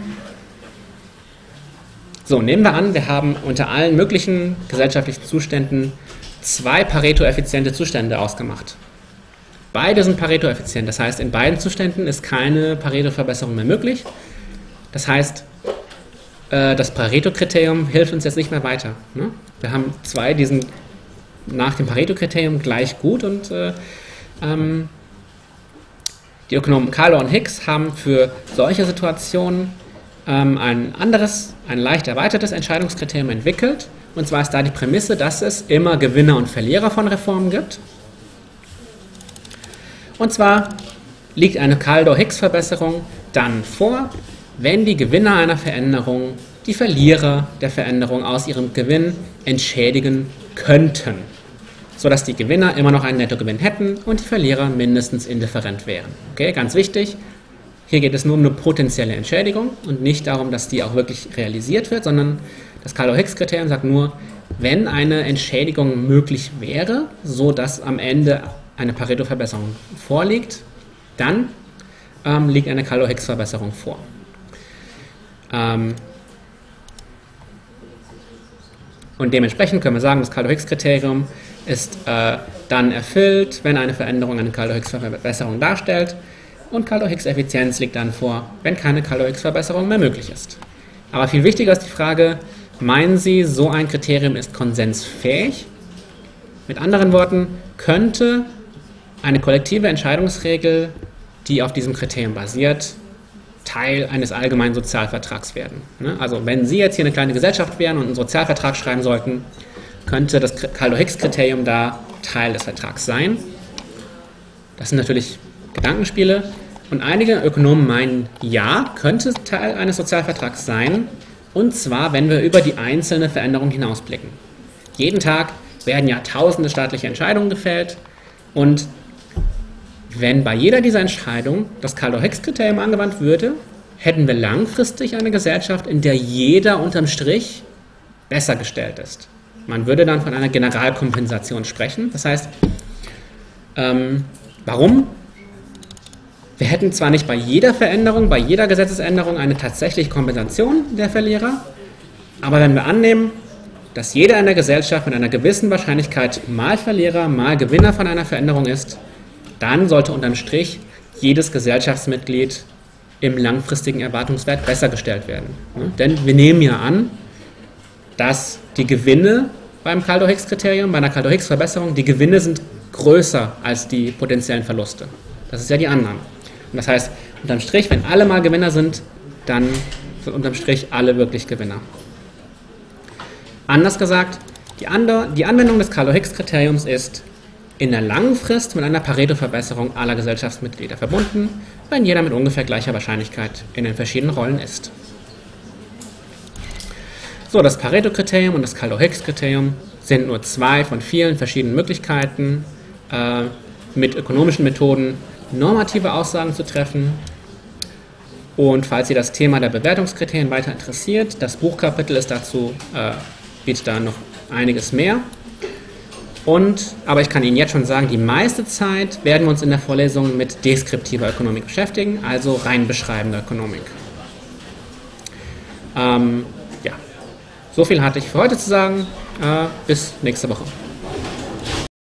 so, nehmen wir an, wir haben unter allen möglichen gesellschaftlichen Zuständen zwei Pareto-effiziente Zustände ausgemacht. Beide sind Pareto-effizient, das heißt, in beiden Zuständen ist keine Pareto-Verbesserung mehr möglich. Das heißt, das Pareto-Kriterium hilft uns jetzt nicht mehr weiter. Wir haben zwei, die sind nach dem Pareto-Kriterium gleich gut und äh, ähm, die Ökonomen Kaldor und Hicks haben für solche Situationen ähm, ein anderes, ein leicht erweitertes Entscheidungskriterium entwickelt. Und zwar ist da die Prämisse, dass es immer Gewinner und Verlierer von Reformen gibt. Und zwar liegt eine Kaldor-Hicks-Verbesserung dann vor, wenn die Gewinner einer Veränderung die Verlierer der Veränderung aus ihrem Gewinn entschädigen könnten, sodass die Gewinner immer noch einen Nettogewinn hätten und die Verlierer mindestens indifferent wären. Okay, ganz wichtig, hier geht es nur um eine potenzielle Entschädigung und nicht darum, dass die auch wirklich realisiert wird, sondern das Kaldor-Hicks-Kriterium sagt nur, wenn eine Entschädigung möglich wäre, sodass am Ende eine Pareto-Verbesserung vorliegt, dann ähm, liegt eine Kaldor-Hicks-Verbesserung vor. Ähm, und dementsprechend können wir sagen, das Kaldor-Hicks-Kriterium ist äh, dann erfüllt, wenn eine Veränderung eine Kaldor-Hicks-Verbesserung darstellt, und Kaldor-Hicks-Effizienz liegt dann vor, wenn keine Kaldor-Hicks-Verbesserung mehr möglich ist. Aber viel wichtiger ist die Frage, meinen Sie, so ein Kriterium ist konsensfähig? Mit anderen Worten, könnte eine kollektive Entscheidungsregel, die auf diesem Kriterium basiert, Teil eines allgemeinen Sozialvertrags werden? Also wenn Sie jetzt hier eine kleine Gesellschaft wären und einen Sozialvertrag schreiben sollten, könnte das Kaldor-Hicks-Kriterium da Teil des Vertrags sein. Das sind natürlich Gedankenspiele. Und einige Ökonomen meinen, ja, könnte Teil eines Sozialvertrags sein, und zwar, wenn wir über die einzelne Veränderung hinausblicken. Jeden Tag werden ja tausende staatliche Entscheidungen gefällt, und wenn bei jeder dieser Entscheidungen das Kaldor-Hicks-Kriterium angewandt würde, hätten wir langfristig eine Gesellschaft, in der jeder unterm Strich besser gestellt ist. Man würde dann von einer Generalkompensation sprechen. Das heißt, ähm, warum? Wir hätten zwar nicht bei jeder Veränderung, bei jeder Gesetzesänderung eine tatsächliche Kompensation der Verlierer, aber wenn wir annehmen, dass jeder in der Gesellschaft mit einer gewissen Wahrscheinlichkeit mal Verlierer, mal Gewinner von einer Veränderung ist, dann sollte unterm Strich jedes Gesellschaftsmitglied im langfristigen Erwartungswert besser gestellt werden. Denn wir nehmen ja an, dass die Gewinne beim Kaldor-Hicks-Kriterium, bei einer Kaldor-Hicks-Verbesserung, die Gewinne sind größer als die potenziellen Verluste. Das ist ja die Annahme. Und das heißt, unterm Strich, wenn alle mal Gewinner sind, dann sind unterm Strich alle wirklich Gewinner. Anders gesagt, die, Ander, die Anwendung des Kaldor-Hicks-Kriteriums ist in der langen Frist mit einer Pareto-Verbesserung aller Gesellschaftsmitglieder verbunden, wenn jeder mit ungefähr gleicher Wahrscheinlichkeit in den verschiedenen Rollen ist. So, das Pareto-Kriterium und das Kaldor-Hicks-Kriterium sind nur zwei von vielen verschiedenen Möglichkeiten, äh, mit ökonomischen Methoden normative Aussagen zu treffen. Und falls Sie das Thema der Bewertungskriterien weiter interessiert, das Buchkapitel ist dazu, äh, bietet da noch einiges mehr. Und, aber ich kann Ihnen jetzt schon sagen, die meiste Zeit werden wir uns in der Vorlesung mit deskriptiver Ökonomik beschäftigen, also rein beschreibender Ökonomik. Ähm, ja, so viel hatte ich für heute zu sagen. Äh, bis nächste Woche.